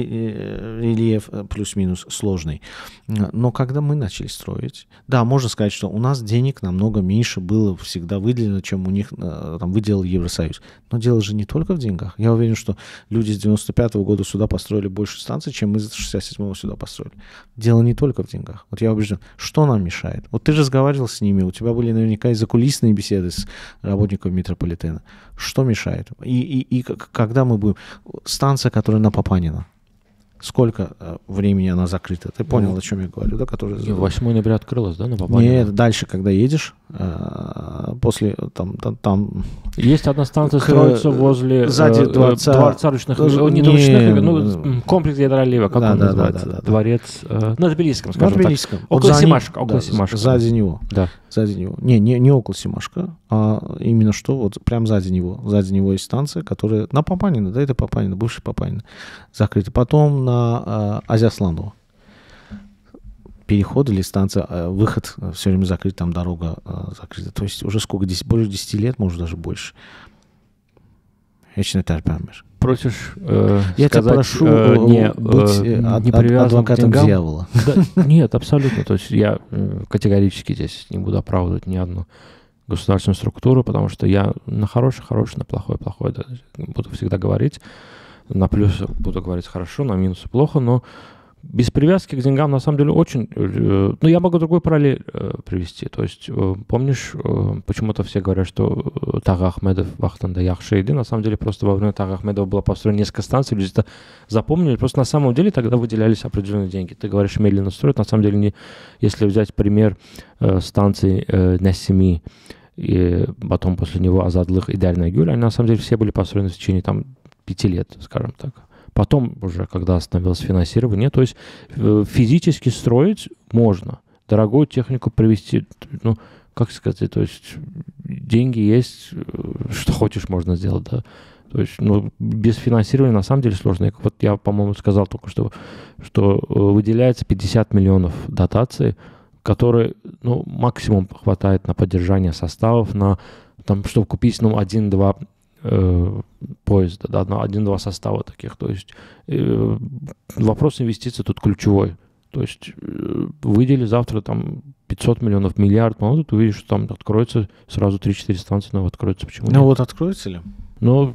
рельеф плюс-минус сложный. Но когда мы начали строить, да, можно сказать, что у нас денег намного меньше было всегда выделено, чем у них там выделил Евросоюз. Но дело же не только в деньгах. Я уверен, что люди с 95-го года сюда построили больше станций, чем мы с 67-го сюда построили. Дело не только в деньгах. Вот я убежден. Что нам мешает? Вот ты же разговаривал с ними, у тебя были наверняка и закулисные беседы с работниками метрополитена. Что мешает? И когда мы будем... Станция, которая на Папанина. Сколько времени она закрыта? Ты понял, о чем я говорю, да? 8 ноября открылась, да, на Папанина? Нет, дальше, когда едешь, после там... Есть одна станция, строится возле сзади дворца ручных, комплекс Ядролива, как он называется? Дворец, на Тбилисском, скажем так. Около Симашка. Сзади него. Да. Сзади него. Не около Симашка, а именно что, вот прям сзади него. Сзади него есть станция, которая на Папанина, да, это Папанина, бывший Папанина, закрыта. Потом на Азиасландово. Переход или станция, выход все время закрыт, там дорога закрыта. То есть уже сколько, больше 10 лет, может даже больше. Я не терпимер. Просишь я тебя прошу быть адвокатом дьявола. Да, нет, абсолютно. То есть я категорически здесь не буду оправдывать ни одну государственную структуру, потому что я на хороший, на плохой, да, буду всегда говорить. На плюсы буду говорить хорошо, на минусы плохо, но Без привязки к деньгам, на самом деле, очень... Ну, я могу другой параллель привести. То есть, помнишь, почему-то все говорят, что Таг Ахмедов вахтанда яхшы иди. На самом деле, просто во время Тага Ахмедова было построено несколько станций, люди это запомнили. Просто на самом деле тогда выделялись определенные деньги. Ты говоришь, медленно строят. На самом деле, не... если взять пример станции Несими, и потом после него Азадлых и Дальнагюль, они на самом деле все были построены в течение там 5 лет, скажем так. Потом уже, когда остановилось финансирование, то есть физически строить можно, дорогую технику привести, ну, как сказать, то есть деньги есть, что хочешь можно сделать, да. То есть, ну, без финансирования на самом деле сложно. Вот я, по-моему, сказал только что выделяется 50 миллионов дотаций, которые, ну, максимум хватает на поддержание составов, на, там, чтобы купить, ну, 1-2 поезда, да, на 1-2 состава таких. То есть вопрос инвестиций тут ключевой. То есть выдели завтра там 500 миллионов, миллиард, ну, тут увидишь, что там откроется сразу 3-4 станции, но откроется. Почему Ну нет? вот откроется ли? Ну,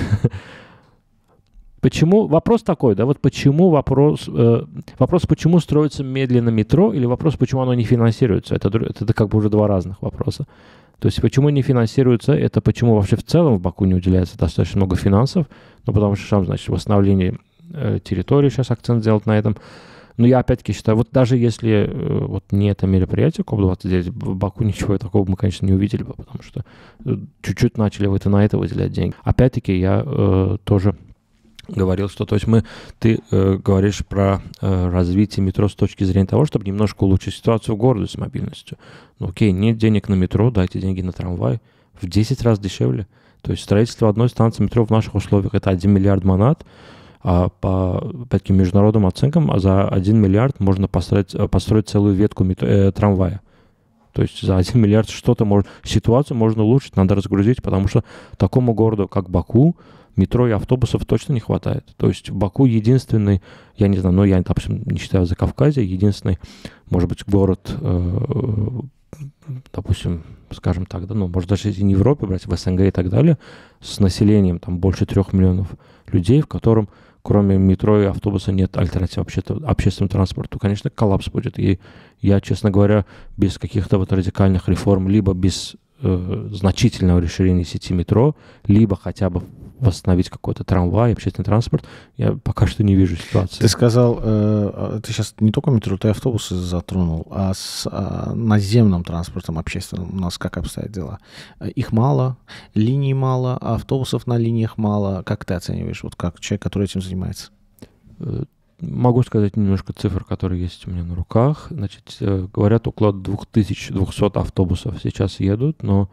почему, вопрос такой, да, вот почему вопрос, почему строится медленно метро, или вопрос, почему оно не финансируется, это как бы уже два разных вопроса. То есть почему не финансируется, это почему вообще в целом в Баку не уделяется достаточно много финансов, ну, потому что там, значит, восстановление территории сейчас акцент делать на этом. Но я опять-таки считаю, вот даже если вот не это мероприятие КОП-29, в Баку ничего такого мы, конечно, не увидели бы, потому что чуть-чуть начали вот и на это выделять деньги. Опять-таки я тоже говорил, что, то есть ты говоришь про развитие метро с точки зрения того, чтобы немножко улучшить ситуацию в городе с мобильностью. Ну окей, нет денег на метро, дайте деньги на трамвай. В 10 раз дешевле. То есть строительство одной станции метро в наших условиях это 1 миллиард манат, а по таким международным оценкам за 1 миллиард можно построить целую ветку трамвая. То есть за 1 миллиард ситуацию можно улучшить, надо разгрузить, потому что такому городу, как Баку, метро и автобусов точно не хватает. То есть в Баку единственный, я не знаю, но я, допустим, не считаю Закавказье, единственный, может быть, город, допустим, скажем так, да, ну, может, даже если не в Европе брать, в СНГ и так далее, с населением там больше 3 миллионов людей, в котором кроме метро и автобуса нет альтернатив общественному транспорту. Конечно, коллапс будет. И я, честно говоря, без каких-то вот радикальных реформ, либо без значительного расширения сети метро, либо хотя бы восстановить какой-то трамвай, общественный транспорт, я пока что не вижу ситуации. Ты сказал, ты сейчас не только метро, ты автобусы затронул, а с наземным транспортом общественным у нас как обстоят дела? Их мало, линий мало, а автобусов на линиях мало. Как ты оцениваешь, вот как человек, который этим занимается? Могу сказать немножко цифр, которые есть у меня на руках. Значит, говорят, около 2200 автобусов сейчас едут, но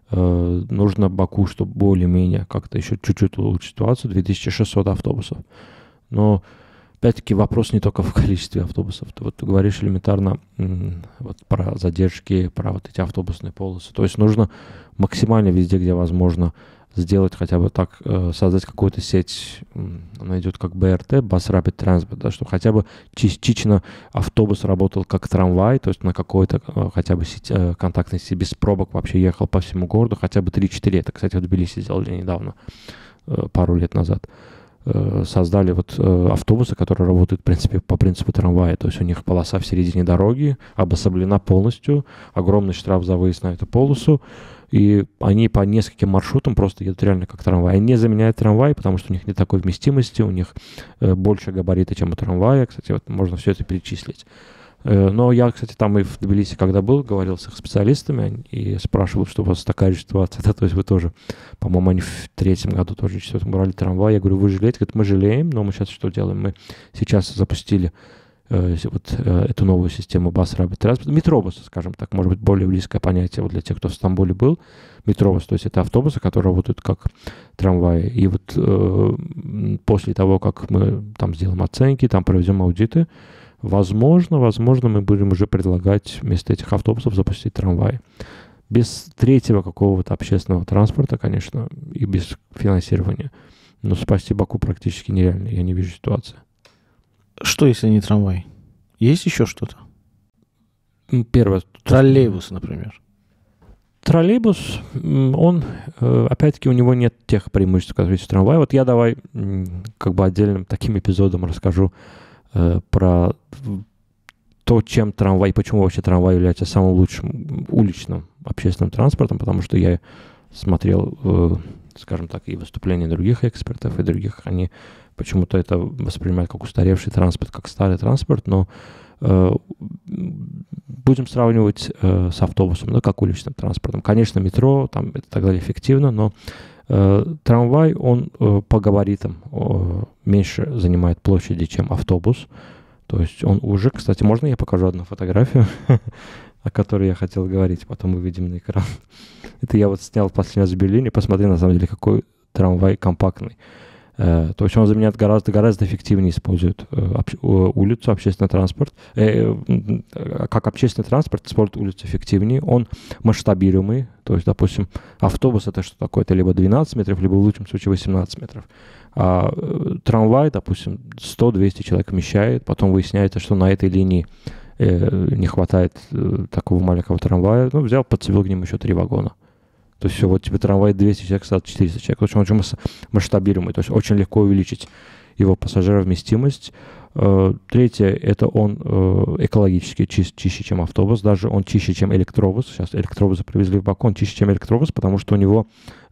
нужно Баку, чтобы более-менее как-то еще чуть-чуть улучшить ситуацию, 2600 автобусов. Но, опять-таки, вопрос не только в количестве автобусов. Ты вот говоришь элементарно вот про задержки, про вот эти автобусные полосы. То есть нужно максимально везде, где возможно, сделать хотя бы так, создать какую-то сеть, она идет как БРТ, Bus Rapid Transit, да, чтобы хотя бы частично автобус работал как трамвай, то есть на какой-то хотя бы контактной сети без пробок вообще ехал по всему городу, хотя бы 3-4. Это, кстати, в Тбилиси сделали недавно, пару лет назад. Создали вот автобусы, которые работают, в принципе, по принципу трамвая. То есть у них полоса в середине дороги обособлена полностью, огромный штраф за выезд на эту полосу, и они по нескольким маршрутам просто едут реально как трамвай. Они не заменяют трамвай, потому что у них нет такой вместимости, у них больше габариты, чем у трамвая. Кстати, вот можно все это перечислить. Но я, кстати, там и в Тбилиси, когда был, говорил с их специалистами и спрашивал, что у вас такая же ситуация. Да, то есть вы тоже, по-моему, они в 3-м году тоже, в 4-м брали трамвай. Я говорю, вы жалеете? Говорят, мы жалеем, но мы сейчас что делаем? Мы сейчас запустили вот эту новую систему Bus Rapid Transit, метробус, скажем так, может быть, более близкое понятие вот для тех, кто в Стамбуле был. Метробус, то есть это автобусы, которые работают как трамваи. И вот после того, как мы там сделаем оценки, там проведем аудиты, возможно, мы будем уже предлагать вместо этих автобусов запустить трамваи. Без третьего какого-то общественного транспорта, конечно, и без финансирования. Но спасти Баку практически нереально, я не вижу ситуации. Что, если не трамвай? Есть еще что-то? Первое. Троллейбус, например. Троллейбус, он, опять-таки, у него нет тех преимуществ, которые есть у трамвая. Вот я давай как бы отдельным таким эпизодом расскажу про то, чем трамвай, почему вообще трамвай является самым лучшим уличным общественным транспортом, потому что я смотрел, скажем так, и выступления других экспертов, и других, они почему-то это воспринимают как устаревший транспорт, как старый транспорт, но будем сравнивать с автобусом, да, как уличным транспортом. Конечно, метро, там это так далее эффективно, но трамвай, он по габаритам меньше занимает площади, чем автобус. То есть он уже, кстати, можно я покажу одну фотографию, о которой я хотел говорить, потом мы увидим на экран. Это я вот снял последний раз в Берлине, посмотри, на самом деле, какой трамвай компактный. То есть он заменяет гораздо эффективнее использует улицу, общественный транспорт. Как общественный транспорт использует улицу эффективнее. Он масштабируемый. То есть, допустим, автобус это что такое? Это либо 12 метров, либо в лучшем случае 18 метров. А трамвай, допустим, 100-200 человек вмещает. Потом выясняется, что на этой линии не хватает такого маленького трамвая. Ну, взял, подцепил к ним еще 3 вагона. То есть все, вот тебе трамвай 200 человек, стал 400 человек. То есть он очень масштабируемый, то есть очень легко увеличить его пассажировместимость. Третье, это он экологически чище, чем автобус. Даже он чище, чем электробус. Сейчас электробусы привезли в Баку, он чище, чем электробус, потому что у него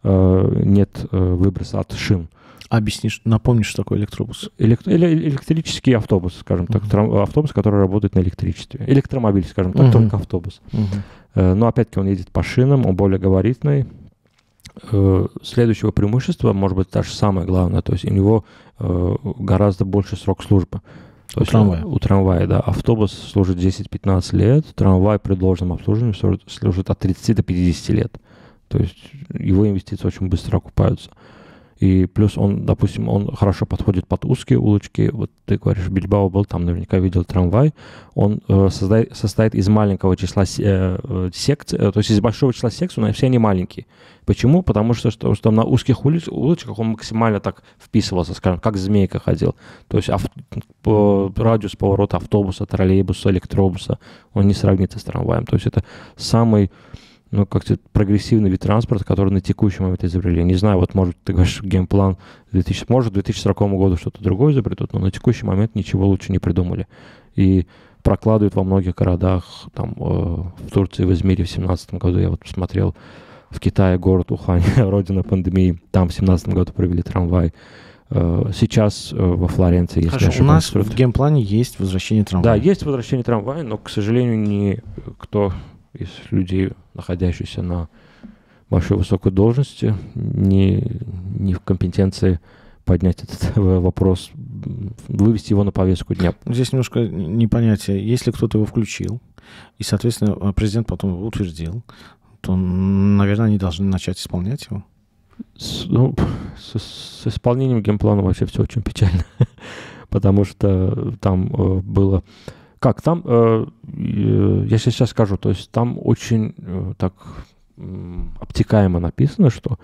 нет выброса от шин. Объяснишь, напомнишь, что такое электробус? Электрический автобус, скажем так. Автобус, который работает на электричестве. Электромобиль, скажем так, только автобус. Но опять-таки он едет по шинам, он более габаритный. Следующего преимущества, может быть, даже самое главное, то есть у него гораздо больше срок службы. То есть трамвая? У трамвая, да. Автобус служит 10-15 лет, трамвай при должном обслуживании служит от 30 до 50 лет. То есть его инвестиции очень быстро окупаются. И плюс он, допустим, он хорошо подходит под узкие улочки. Вот ты говоришь, в Бильбао был, там наверняка видел трамвай. Он состоит из маленького числа секций, то есть из большого числа секций, но все они маленькие. Почему? Потому что на узких улочках он максимально так вписывался, скажем, как змейка ходил. То есть радиус поворота автобуса, троллейбуса, электробуса, он не сравнится с трамваем. То есть это самый как-то прогрессивный вид транспорта, который на текущий момент изобрели. Не знаю, вот может, ты говоришь, геймплан может, к 2040 году что-то другое изобретут, но на текущий момент ничего лучше не придумали. И прокладывают во многих городах, там, в Турции, в Измире в 2017 году, я вот посмотрел, в Китае город Ухань, родина пандемии, там в 2017 году провели трамвай. Сейчас во Флоренции, если Хорошо, у нас в геймплане есть возвращение трамвая. Да, есть возвращение трамвая, но, к сожалению, никто из людей, находящихся на большой высокой должности, не в компетенции поднять этот вопрос, вывести его на повестку дня. Здесь немножко непонятие. Если кто-то его включил, и, соответственно, президент потом его утвердил, то, наверное, они должны начать исполнять его. С исполнением геймплана вообще все очень печально, потому что там было... Как там, я сейчас скажу, то есть там очень так обтекаемо написано, что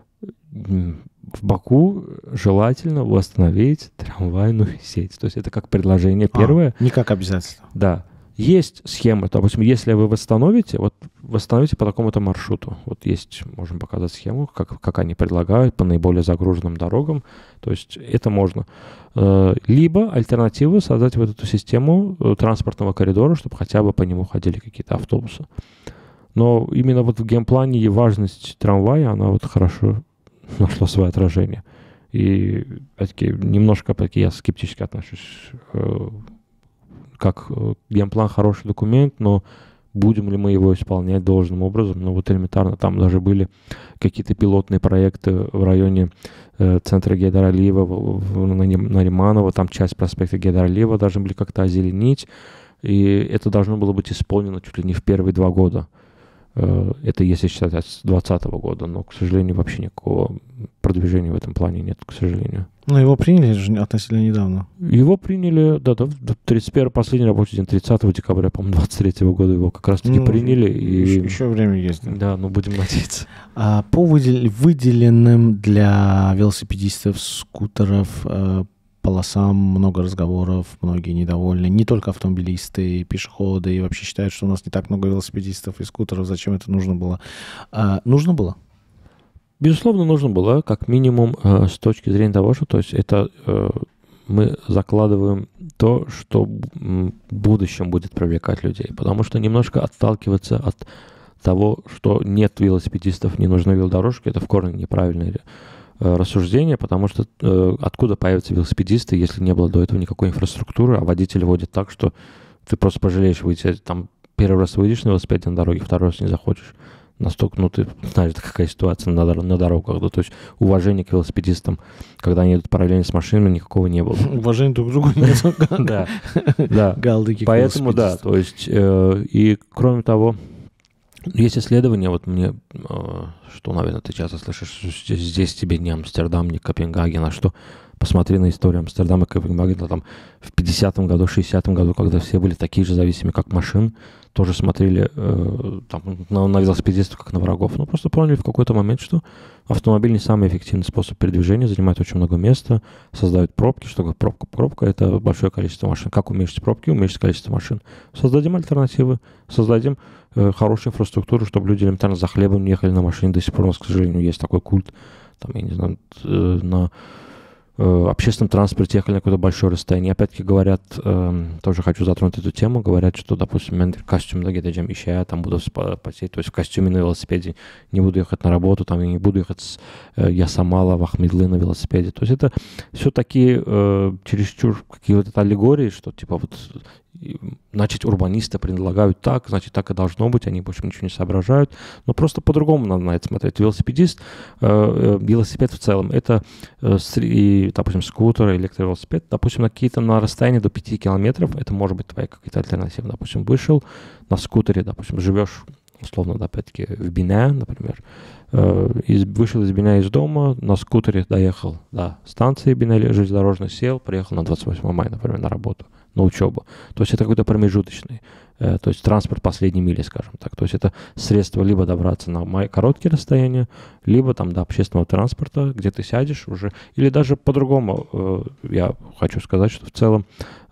в Баку желательно восстановить трамвайную сеть. То есть это как предложение первое. Не как обязательство. Да. Есть схема, допустим, если вы восстановите по такому-то маршруту. Вот есть, можем показать схему, как они предлагают по наиболее загруженным дорогам. То есть это можно. Либо альтернатива создать вот эту систему транспортного коридора, чтобы хотя бы по нему ходили какие-то автобусы. Но именно вот в геймплане и важность трамвая, она вот хорошо нашла свое отражение. И опять-таки, немножко я скептически отношусь как геймплан хороший документ, но будем ли мы его исполнять должным образом? Ну вот элементарно, там даже были какие-то пилотные проекты в районе центра Гейдар Алиева, на Риманово, там часть проспекта Гейдар Алиева должны были как-то озеленить, и это должно было быть исполнено чуть ли не в первые 2 года. Это если считать с 2020 года, но, к сожалению, вообще никакого продвижения в этом плане нет, к сожалению. Но его приняли же относительно недавно. Его приняли, да, 31 последний рабочий день, 30 декабря, по-моему, 23 года его как раз-таки приняли. И... Еще время есть. Да, ну будем надеяться. По выделенным для велосипедистов, скутеров, полосам много разговоров, многие недовольны. Не только автомобилисты, пешеходы, и вообще считают, что у нас не так много велосипедистов и скутеров. Зачем это нужно было? Нужно было? Безусловно, нужно было, как минимум, с точки зрения того, что то есть это мы закладываем то, что в будущем будет привлекать людей. Потому что немножко отталкиваться от того, что нет велосипедистов, не нужны велодорожки, это в корне неправильное рассуждение, потому что откуда появятся велосипедисты, если не было до этого никакой инфраструктуры, а водитель водит так, что ты просто пожалеешь выйти. Там первый раз выйдешь на велосипеде на дороге, второй раз не захочешь. Настолько, ты знаешь, какая ситуация на дорогах. Да, то есть уважение к велосипедистам, когда они идут параллельно с машинами, никакого не было. Уважение друг к другу нет. Да. Галдыки. Поэтому, да, то есть, и кроме того, есть исследования, вот мне, что, наверное, ты часто слышишь, здесь тебе не Амстердам, не Копенгаген, а что? Посмотри на историю Амстердама и Копенгагена, там в 50-м году, 60-м году, когда все были такие же зависимые, как машин, тоже смотрели там, на велосипедистов, как на врагов. Но просто поняли в какой-то момент, что автомобиль не самый эффективный способ передвижения, занимает очень много места, создает пробки. Что такое пробка? Пробка — это большое количество машин. Как уменьшить пробки? Уменьшить количество машин. Создадим альтернативы, создадим хорошую инфраструктуру, чтобы люди элементарно за хлебом не ехали на машине. До сих пор у нас, к сожалению, есть такой культ, там, я не знаю, на общественном транспорте ехали на какое-то большое расстояние. Опять-таки говорят, тоже хочу затронуть эту тему, говорят, что, допустим, костюм гидeceğim işe, я там буду потеть, то есть в костюме на велосипеде, не буду ехать на работу, там, я не буду ехать с Ясамала в Ахмедлы на велосипеде. То есть это все такие чересчур какие-то аллегории, что типа вот значит, урбанисты предлагают так, значит, так и должно быть, они, в общем, ничего не соображают, но просто по-другому надо на это смотреть. Велосипедист, велосипед в целом, это, допустим, скутер, электровелосипед, допустим, на расстоянии до 5 километров, это может быть твоя какая-то альтернатива. Допустим, вышел на скутере, допустим, живешь, условно, опять-таки, в Бине, например, вышел из Бине из дома, на скутере доехал до станции Бине железнодорожной, сел, приехал на 28 мая, например, на работу, на учебу. То есть это какой-то промежуточный, то есть транспорт последней мили, скажем так. То есть это средство либо добраться на короткие расстояния, либо там до общественного транспорта, где ты сядешь уже, или даже по-другому. Я хочу сказать, что в целом,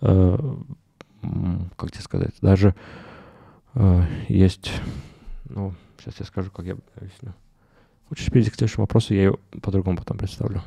как тебе сказать, даже есть, сейчас я скажу, как я объясню. Хочешь перейти к следующему вопросу, я ее по-другому потом представлю.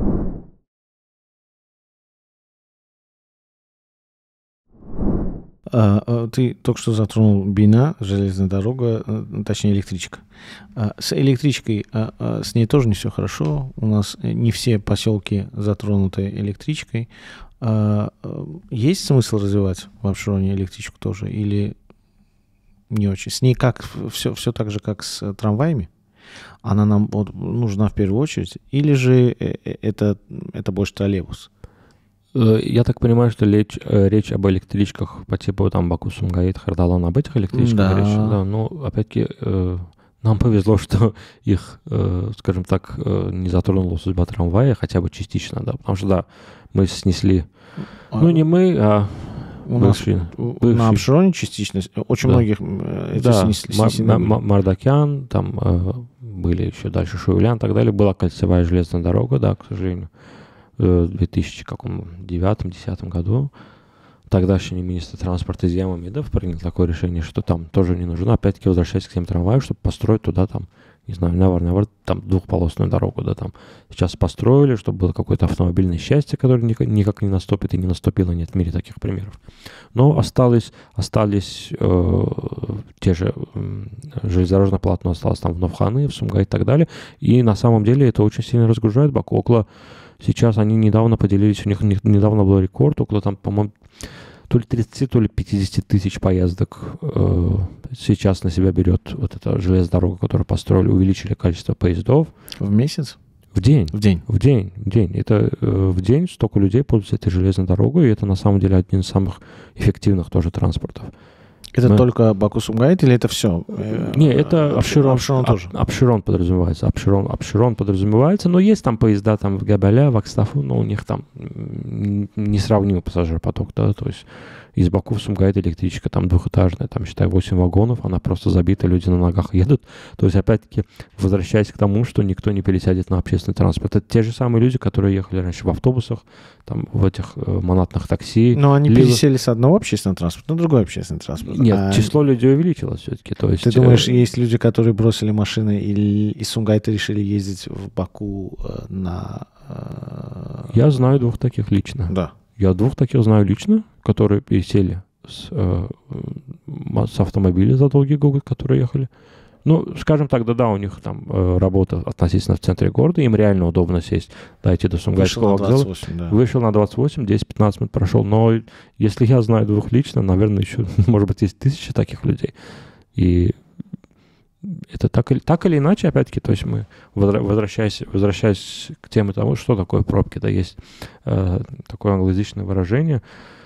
Ты только что затронул Бина, железная дорога, точнее электричка. С электричкой, с ней тоже не все хорошо. У нас не все поселки затронуты электричкой. Есть смысл развивать в Апшероне электричку тоже или не очень? С ней как все так же, как с трамваями? Она нам нужна в первую очередь? Или же это больше троллейбус? Я так понимаю, что речь об электричках по типу там Баку-Сумгайыт, Хардалан, об этих электричках да. речь. Да, но опять-таки нам повезло, что их, скажем так, не затронула судьба трамвая, хотя бы частично, да, потому что, да, мы снесли, не мы, а у бывшие. На Апшероне частично, очень многих снесли. Мардакян, там были еще дальше Шуевлян и так далее, была кольцевая железная дорога, да, к сожалению. В 2009-2010 году тогдашний министр транспорта Зема Медов принял такое решение, что там тоже не нужно, опять-таки возвращаясь к тем трамваям, чтобы построить туда там, не знаю, наверное, там двухполосную дорогу, да, там сейчас построили, чтобы было какое-то автомобильное счастье, которое никак не наступит и не наступило, нет в мире таких примеров. Но остались те же железнодорожное полотно осталось там в Новханы, в Сумгай и так далее, и на самом деле это очень сильно разгружает Баку. Сейчас они недавно поделились, у них недавно был рекорд, около там, по-моему, то ли 30, то ли 50 тысяч поездок сейчас на себя берет вот эта железная дорога, которую построили, увеличили количество поездов. В месяц? В день. В день. Это в день столько людей пользуются этой железной дорогой, и это на самом деле один из самых эффективных тоже транспортов. Это только Баку-Сумгайыт или это все? Не, это Апшерон тоже. Апшерон подразумевается. Апшерон подразумевается, но есть там поезда там в Габаля, в Акстафу, но у них там несравнимый пассажиропоток, да, то есть из Баку в Сумгайыт электричка, там двухэтажная, там, считай, 8 вагонов, она просто забита, люди на ногах едут. То есть, опять-таки, возвращаясь к тому, что никто не пересядет на общественный транспорт. Это те же самые люди, которые ехали раньше в автобусах, там, в этих манатных такси. Но они пересели с одного общественного транспорта на другой общественный транспорт. Нет, число людей увеличилось все-таки. То есть, ты думаешь, есть люди, которые бросили машины и из Сумгайыта решили ездить в Баку на... Я знаю двух таких лично. Да. Я 2 таких знаю лично, которые пересели с автомобиля за долгие годы, которые ехали. Ну, скажем так, да, у них там работа относительно в центре города, им реально удобно сесть, дойти до Сумгайского вокзала. 28, да. Вышел на 28, 10-15 минут прошел. Но если я знаю 2 лично, наверное, еще, может быть, есть 1000 таких людей. И это так или иначе, опять-таки, то есть мы, возвращаясь к теме того, что такое пробки, да, есть такое англоязычное выражение,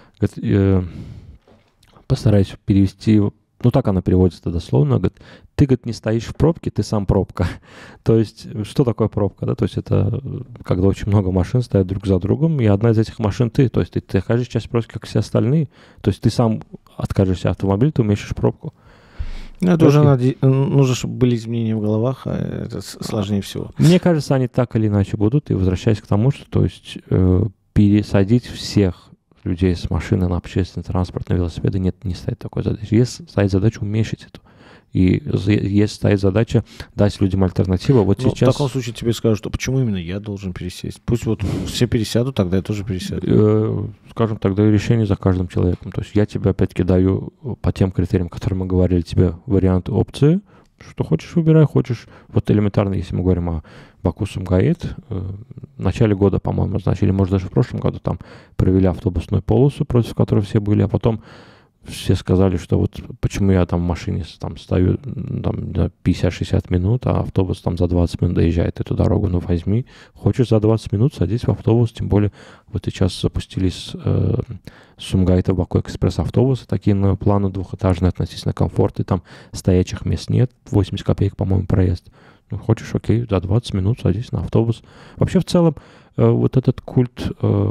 постараюсь перевести, ну так оно переводится дословно, говорит, ты, говорит, не стоишь в пробке, ты сам пробка. То есть, что такое пробка, да, то есть это когда очень много машин стоят друг за другом, и одна из этих машин ты, то есть ты окажешься часть просто как все остальные, то есть ты сам откажешься от автомобиля, ты уменьшишь пробку. Ну, это уже нужно, чтобы были изменения в головах, а это сложнее всего. Мне кажется, они так или иначе будут, и возвращаясь к тому, что, то есть, пересадить всех людей с машины на общественный транспорт, на велосипеды, нет, не стоит такой задачи. Есть стоит задача уменьшить эту. И есть стоит задача дать людям альтернативу. Вот сейчас... В таком случае тебе скажут, что почему именно я должен пересесть? Пусть вот все пересядут, тогда я тоже пересяду. Скажем так, даю решение за каждым человеком. То есть я тебе опять-таки даю по тем критериям, которые мы говорили, тебе варианты, опции. Что хочешь, выбирай, хочешь. Вот элементарно, если мы говорим о Баку-Сумгайыт, в начале года, по-моему, или может даже в прошлом году там провели автобусную полосу, против которой все были, а потом все сказали, что вот почему я там в машине там стою там, 50-60 минут, а автобус там за 20 минут доезжает эту дорогу, ну возьми. Хочешь за 20 минут, садись в автобус, тем более вот сейчас запустились Сумгайта в Баку экспресс-автобусы, такие на плану двухэтажные, относительно комфортные, там стоячих мест нет, 80 копеек, по-моему, проезд. Ну, хочешь, окей, за 20 минут садись на автобус. Вообще, в целом, вот этот культ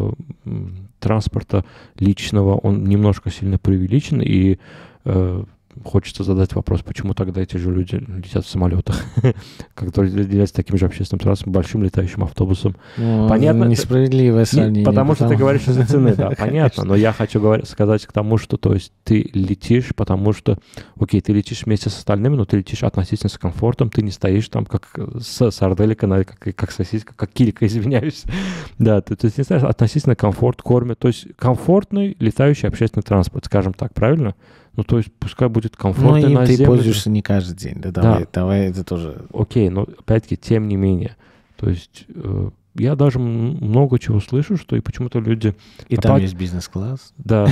транспорта личного, он немножко сильно преувеличен, и хочется задать вопрос, почему тогда эти же люди летят в самолетах, которые являются таким же общественным транспортом, большим летающим автобусом. Ну, понятно, несправедливое сравнение. Потому что ты говоришь из-за цены, да, понятно, но я хочу сказать к тому, что, то есть, ты летишь, потому что, окей, ты летишь вместе с остальными, но ты летишь относительно с комфортом, ты не стоишь там, как сарделика, как сосиска, как килька, извиняюсь. Да, ты не стоишь, относительно комфорт, кормят, то есть, комфортный летающий общественный транспорт, скажем так, правильно? Ну, то есть, пускай будет комфортно на земле. Но ты пользуешься не каждый день, да, давай это тоже... Окей, но, опять-таки, тем не менее, то есть, я даже много чего слышу, что и почему-то люди... И там есть бизнес-класс. Да.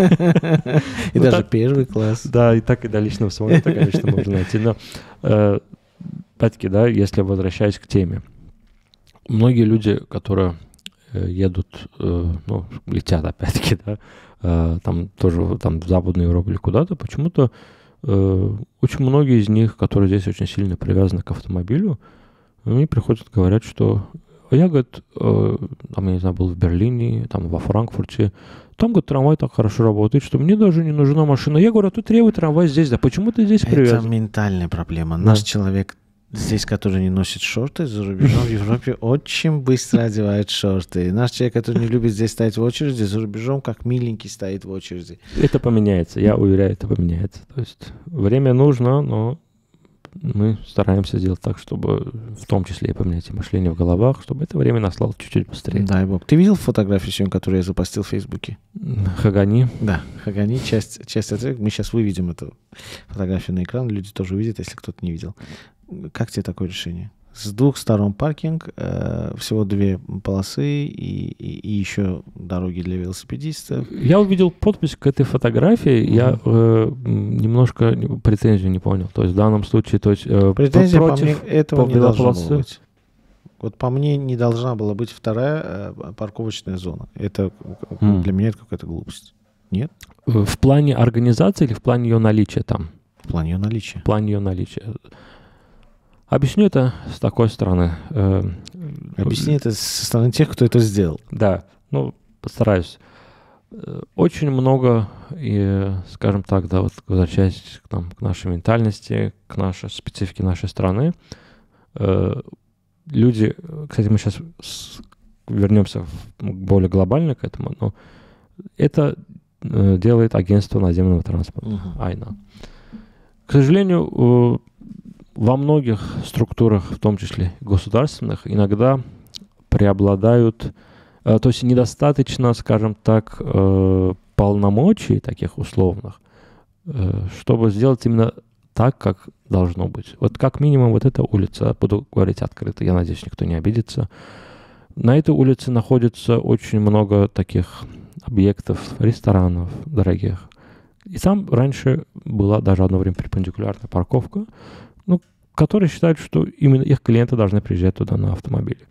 И даже первый класс. Да, и так и до личного самолета, конечно, можно найти. Но, опять-таки, да, если возвращаясь к теме, многие люди, которые едут, ну, летят, опять-таки, да, там тоже там в Западную Европу или куда-то, почему-то очень многие из них, которые здесь очень сильно привязаны к автомобилю, они приходят, говорят, что я, говорит, там, я не знаю, был в Берлине, там, во Франкфурте, там, говорит, трамвай так хорошо работает, что мне даже не нужна машина. Я говорю, а тут требует трамвай здесь, да почему ты здесь привязан? Это ментальная проблема. Наш человек здесь, который не носит шорты, за рубежом в Европе очень быстро одевает шорты. Наш человек, который не любит здесь стоять в очереди, за рубежом как миленький стоит в очереди. Это поменяется, я уверяю, это поменяется. То есть время нужно, но мы стараемся сделать так, чтобы в том числе и поменять и мышление в головах, чтобы это время наслало чуть-чуть быстрее. Дай бог. Ты видел фотографию сегодня, которую я запостил в Фейсбуке? Хагани? Да, Хагани, часть этого. Мы сейчас выведем эту фотографию на экран, люди тоже увидят, если кто-то не видел. Как тебе такое решение? С 2 сторон паркинг, всего 2 полосы и еще дороги для велосипедистов. Я увидел подпись к этой фотографии, я немножко претензию не понял. То есть в данном случае, то есть претензия по мне этого не должна была быть. Вот по мне не должна была быть вторая парковочная зона. Это для меня это какая-то глупость. Нет? В плане организации или в плане ее наличия там? В плане ее наличия. В плане ее наличия. Объясню это с такой стороны. Объясни это со стороны тех, кто это сделал. Да, ну, постараюсь. Очень много, и, скажем так, да, вот возвращаясь к нашей ментальности, к нашей специфике нашей страны, люди, кстати, мы сейчас вернемся более глобально к этому, но это делает агентство наземного транспорта, АЙНА. К сожалению, во многих структурах, в том числе государственных, иногда преобладают То есть недостаточно, скажем так, полномочий таких условных, чтобы сделать именно так, как должно быть. Вот как минимум вот эта улица, буду говорить открыто, я надеюсь, никто не обидится. На этой улице находится очень много таких объектов, ресторанов дорогих. И там раньше была даже одно время перпендикулярная парковка, ну, которые считают, что именно их клиенты должны приезжать туда на автомобиле.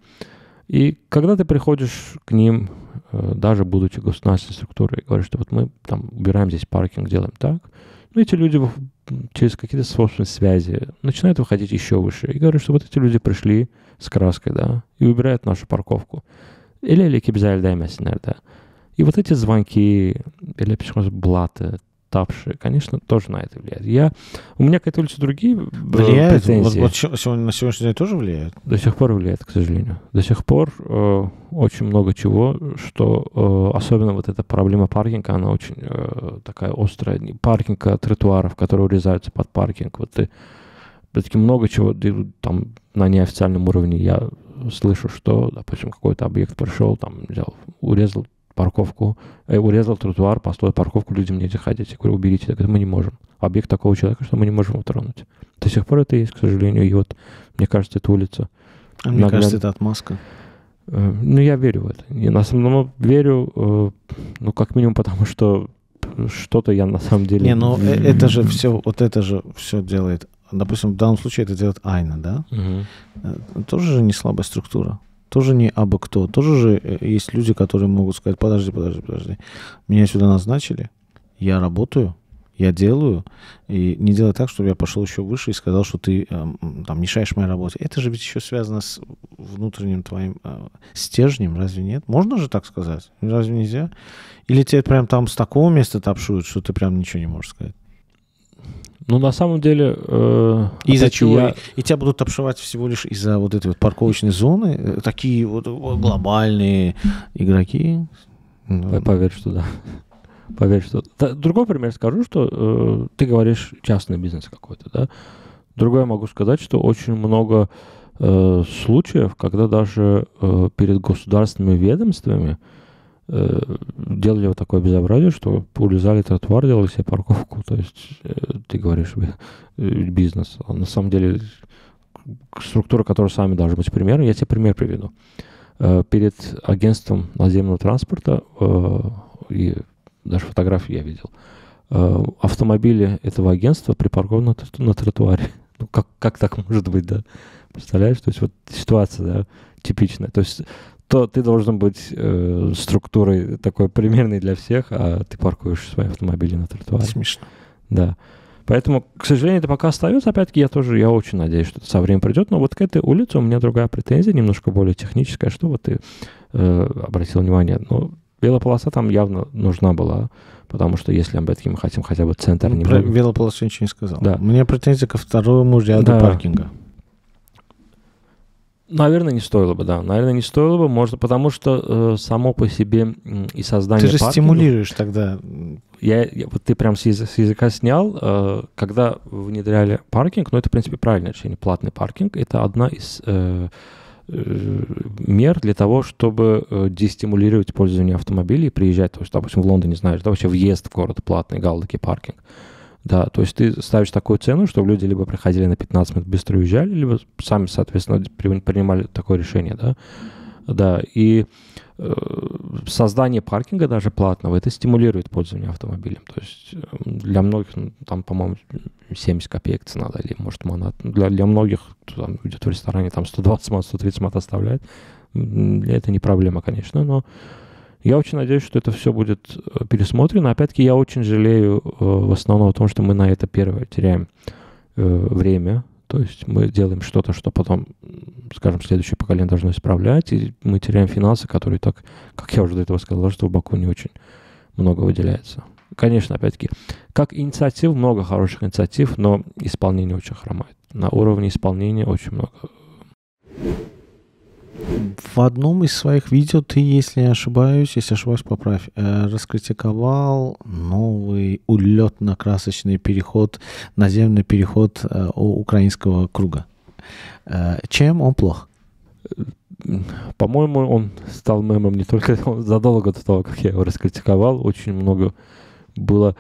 И когда ты приходишь к ним, даже будучи государственной структурой, и говоришь, что вот мы там убираем здесь паркинг, делаем так, ну, эти люди через какие-то собственные связи начинают выходить еще выше и говорят, что вот эти люди пришли с краской, да, и убирают нашу парковку. Или кибзайль даймесинер, да. И вот эти звонки, или блаты, тапши, конечно, тоже на это влияет. У меня к этой улице другие влияет? претензии. Вот на сегодняшний день тоже влияет? До сих пор влияет, к сожалению. До сих пор очень много чего, что особенно вот эта проблема паркинга, она очень такая острая. Паркинга, тротуаров, которые урезаются под паркинг. Вот таки много чего там на неофициальном уровне я слышу, что, допустим, какой-то объект пришел, там, взял, урезал парковку, урезал тротуар, построил парковку, людям негде ходить. Я говорю, уберите. Так это мы не можем. Объект такого человека, что мы не можем его тронуть. До сих пор это есть, к сожалению. И вот, мне кажется, это улица. Мне кажется, это отмазка. Ну, я верю в это. Я на самом деле верю, ну, как минимум, потому что что-то я на самом деле... Не, но это же все, вот это же все делает. Допустим, в данном случае это делает Айна, да? Угу. Тоже же не слабая структура. Тоже не абы кто. Тоже же есть люди, которые могут сказать, подожди. Меня сюда назначили, я работаю, я делаю, и не делай так, чтобы я пошел еще выше и сказал, что ты там мешаешь моей работе. Это же ведь еще связано с внутренним твоим стержнем, разве нет? Можно же так сказать? Разве нельзя? Или тебе прям там с такого места тапшуют, что ты прям ничего не можешь сказать? Ну, на самом деле... Из-за чего? И тебя будут топшевать всего лишь из-за вот этой вот парковочной зоны? Такие вот глобальные игроки? Поверь, что да. Поверь, что... Другой пример скажу, что ты говоришь частный бизнес какой-то, да? Другое могу сказать, что очень много случаев, когда даже перед государственными ведомствами делали вот такое безобразие, что урезали тротуар, делали себе парковку. То есть ты говоришь бизнес. А на самом деле структура, которая сами должна быть примером. Я тебе пример приведу. Перед агентством наземного транспорта, и даже фотографии я видел, автомобили этого агентства припаркованы на тротуаре. Ну, как так может быть, да? Представляешь? То есть вот ситуация, да, типичная. То есть то ты должен быть структурой такой примерной для всех, а ты паркуешь свои автомобили на тротуаре. Смешно. Да. Поэтому, к сожалению, это пока остается. Опять-таки, я очень надеюсь, что это со временем придет. Но вот к этой улице у меня другая претензия, немножко более техническая. Что вот ты обратил внимание? Ну, белая полоса там явно нужна была, потому что если, опять-таки, мы хотим хотя бы центр... Ну, про белую полосу ничего не сказал. Да. У меня претензия ко второму ряду паркинга. Наверное, не стоило бы, да. Наверное, не стоило бы, может, потому что само по себе и создание паркинга... Ты же паркингов, стимулируешь тогда... Вот ты прям с языка снял, когда внедряли паркинг, ну, это, в принципе, правильное решение, платный паркинг, это одна из мер для того, чтобы дестимулировать пользование автомобилей и приезжать, то есть, допустим, в Лондоне, знаешь, да, вообще въезд в город платный, галлоки паркинг. Да, то есть ты ставишь такую цену, чтобы люди либо приходили на 15 минут, быстро уезжали, либо сами, соответственно, принимали такое решение, да. Да, и создание паркинга даже платного, это стимулирует пользование автомобилем. То есть для многих, там, по-моему, 70 копеек цена, да, или, может, монат. Для многих, кто там идет в ресторане, там 120 мат, 130 мат оставляет. Это не проблема, конечно, но я очень надеюсь, что это все будет пересмотрено. Опять-таки, я очень жалею в основном о том, что мы на это первое теряем время. То есть мы делаем что-то, что потом, скажем, следующее поколение должно исправлять, и мы теряем финансы, которые так, как я уже до этого сказал, что в Баку не очень много выделяется. Конечно, опять-таки, как инициатив, много хороших инициатив, но исполнение очень хромает. На уровне исполнения очень много. В одном из своих видео ты, если ошибаюсь, поправь, раскритиковал новый улетно-красочный переход, наземный переход украинского круга. Чем он плох? По-моему, он стал мемом не только задолго до того, как я его раскритиковал. Очень много было...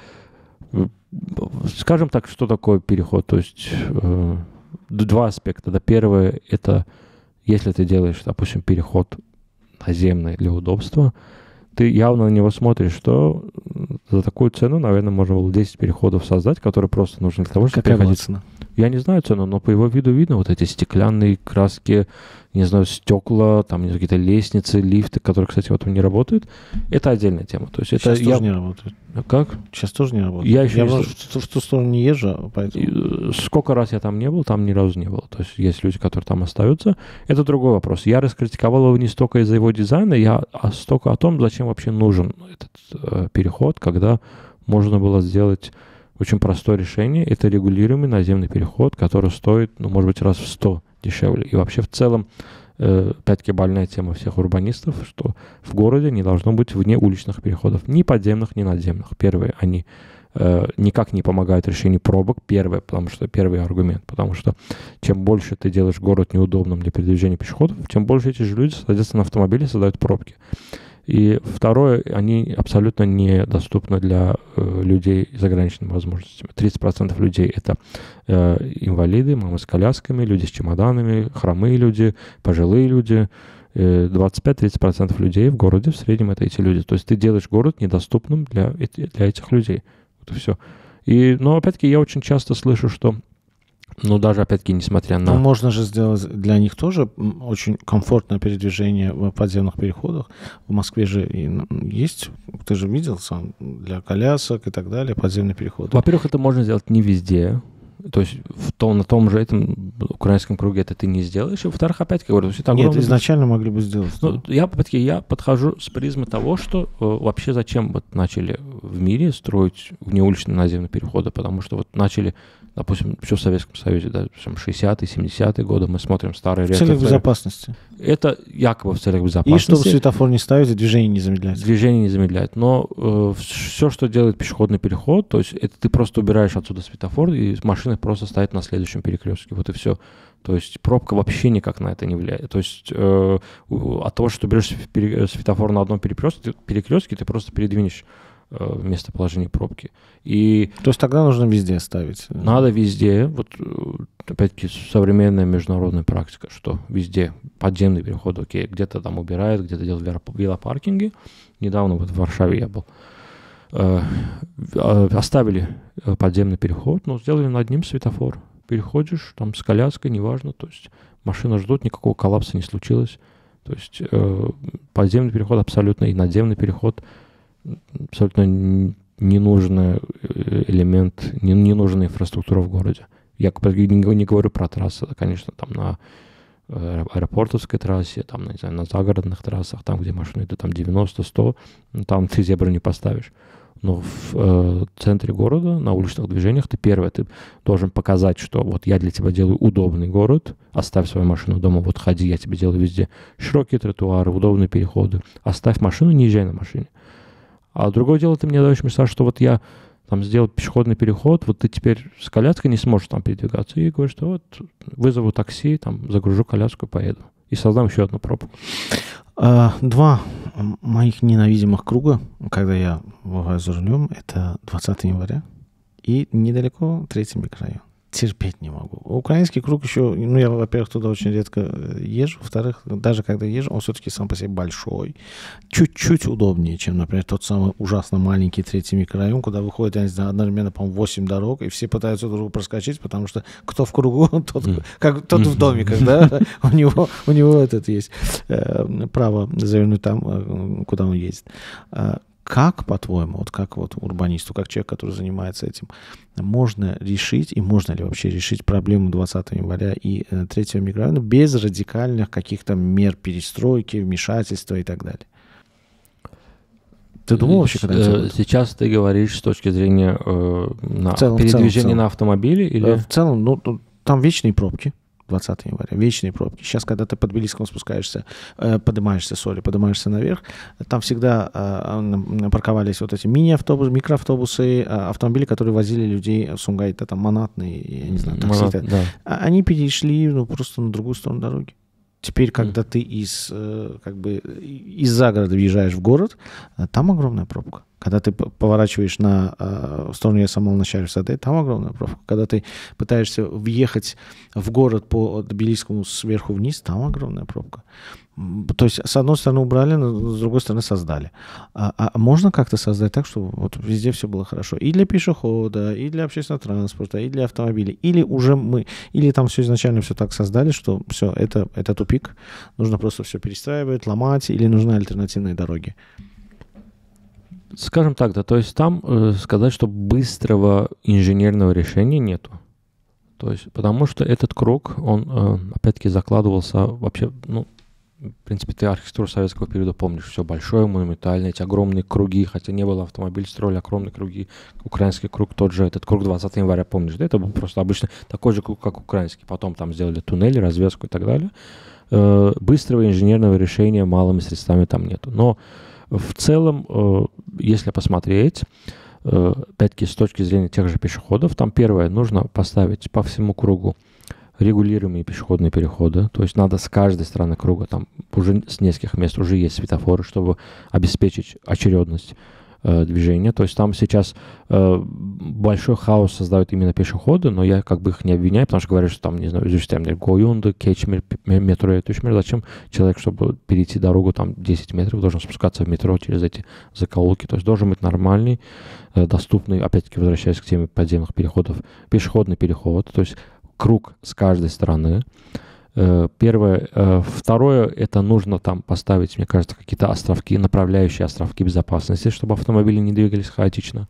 Скажем так, что такое переход? То есть два аспекта. Да, первое — это если ты делаешь, допустим, переход наземный для удобства, ты явно на него смотришь, что за такую цену, наверное, можно было 10 переходов создать, которые просто нужны для того, чтобы переходить. Цена? Я не знаю цену, но по его виду видно вот эти стеклянные краски, не знаю, стекла, там какие-то лестницы, лифты, которые, кстати, вот не работают. Это отдельная тема. То есть это Сейчас тоже не работает. Как? Сейчас тоже не работает. Я еще в ту сторону не езжу, поэтому... Сколько раз я там не был, там ни разу не было. То есть есть люди, которые там остаются. Это другой вопрос. Я раскритиковал его не столько из-за его дизайна, а столько о том, зачем вообще нужен этот переход, когда можно было сделать очень простое решение. Это регулируемый наземный переход, который стоит, ну, может быть, раз в 100 дешевле. И вообще в целом, опять-таки, больная тема всех урбанистов, что в городе не должно быть вне уличных переходов. Ни подземных, ни надземных. Первые, они никак не помогают решению пробок. Первый аргумент. Потому что чем больше ты делаешь город неудобным для передвижения пешеходов, тем больше эти же люди садятся на автомобили и создают пробки. И второе, они абсолютно недоступны для людей с ограниченными возможностями. 30% людей — это инвалиды, мамы с колясками, люди с чемоданами, хромые люди, пожилые люди. 25-30% людей в городе в среднем — это эти люди. То есть ты делаешь город недоступным для этих людей. Вот и все. Но опять-таки я очень часто слышу, что даже, опять-таки, несмотря на... Но можно же сделать для них тоже очень комфортное передвижение в подземных переходах. В Москве же есть, ты же видел сам, для колясок и так далее, подземные переходы. Во-первых, это можно сделать не везде. То есть на том же этом украинском круге это ты не сделаешь. И, во-вторых, опять-таки говорю, это нет, изначально могли бы сделать. Я подхожу с призмы того, что вообще зачем вот начали в мире строить внеуличные наземные переходы, потому что вот начали, допустим, еще в Советском Союзе, да, 60-е, 70-е годы, мы смотрим старые реакторы. В целях безопасности. Это якобы в целях безопасности. И чтобы светофор не ставить, движение не замедляет. Движение не замедляет. Но все, что делает пешеходный переход, то есть это ты просто убираешь отсюда светофор, и машины просто стоят на следующем перекрестке. Вот и все. То есть пробка вообще никак на это не влияет. То есть от того, что ты берешь светофор на одном перекрестке, ты просто передвинешь местоположение пробки. То есть тогда нужно везде ставить? Надо везде. Вот опять-таки современная международная практика, что везде подземный переход, окей, где-то там убирают, где-то делают велопаркинги. Недавно вот в Варшаве я был. Оставили подземный переход, но сделали над ним светофор. Переходишь там с коляской, неважно, то есть машина ждут, никакого коллапса не случилось. То есть подземный переход абсолютно и надземный переход абсолютно ненужный элемент, ненужная инфраструктура в городе. Я не говорю про трассы, конечно, там на аэропортовской трассе, там, не знаю, на загородных трассах, там, где машины идут там 90-100, там ты зебру не поставишь. Но в центре города, на уличных движениях, ты должен показать, что вот я для тебя делаю удобный город, оставь свою машину дома, вот ходи, я тебе делаю везде широкие тротуары, удобные переходы, оставь машину, не езжай на машине. А другое дело, ты мне даешь месседж, что вот я там сделал пешеходный переход, вот ты теперь с коляской не сможешь там передвигаться. И говоришь, что вот вызову такси, там загружу коляску и поеду. И создам еще одну пробку. Два моих ненавидимых круга, когда я бываю за рулем, это 20 января и недалеко 3-й микрорайон. Терпеть не могу. Украинский круг еще, я, во-первых, туда очень редко езжу, во-вторых, даже когда езжу, он все-таки сам по себе большой, чуть-чуть удобнее, чем, например, тот самый ужасно маленький 3-й микрорайон, куда выходит, я не знаю, одновременно, по-моему, 8 дорог, и все пытаются друг друга проскочить, потому что кто в кругу, тот в домиках, да, у него этот есть право завернуть там, куда он едет. Как, по-твоему, вот как вот урбанисту, как человек, который занимается этим, можно решить, и можно ли вообще решить проблему 20 января и 3-го микрорайона без радикальных каких-то мер перестройки, вмешательства и так далее? Ты думал вообще когда-нибудь? Сейчас ты говоришь с точки зрения передвижения на автомобиле? Или? В целом, там вечные пробки. 20 января. Вечные пробки. Сейчас, когда ты под Тбилисском спускаешься, поднимаешься наверх, там всегда парковались вот эти мини-автобусы, микроавтобусы, автомобили, которые возили людей в Сумгайта, там манатные, я не знаю, такси. Да. Они перешли просто на другую сторону дороги. теперь, когда ты из-за города въезжаешь в город, там огромная пробка. Когда ты поворачиваешь в сторону Ясамал-Начаев-Саде, там огромная пробка. Когда ты пытаешься въехать в город по Тбилисскому сверху вниз, там огромная пробка. То есть, с одной стороны убрали, но с другой стороны создали. А можно как-то создать так, чтобы вот везде все было хорошо? И для пешехода, и для общественного транспорта, и для автомобилей. Или там все изначально все так создали, что все, это тупик. Нужно просто все перестраивать, ломать, или нужны альтернативные дороги? Скажем так, да, то есть там сказать, что быстрого инженерного решения нету. То есть, потому что этот круг, он опять-таки закладывался вообще, в принципе, ты архитектуру советского периода помнишь, все большое, монументальное, эти огромные круги, хотя не было автомобилей, строили огромные круги, украинский круг, тот же, этот круг 20 января, помнишь, да, это был просто обычно такой же круг, как украинский, потом там сделали туннели, развязку и так далее. Быстрого инженерного решения малыми средствами там нету, но в целом, если посмотреть, опять-таки с точки зрения тех же пешеходов, там первое, нужно поставить по всему кругу регулируемые пешеходные переходы, то есть надо с каждой стороны круга, там уже с нескольких мест уже есть светофоры, чтобы обеспечить очередность движения, то есть там сейчас большой хаос создают именно пешеходы, но я как бы их не обвиняю, потому что говорят, что там, не знаю, Гоюнды, Кечмир, метро, зачем человек, чтобы перейти дорогу там 10 метров, должен спускаться в метро через эти закоулки, то есть должен быть нормальный, доступный, опять-таки возвращаясь к теме подземных переходов, пешеходный переход, то есть круг с каждой стороны. Первое. Второе, это нужно там поставить, мне кажется, какие-то островки, направляющие островки безопасности, чтобы автомобили не двигались хаотично.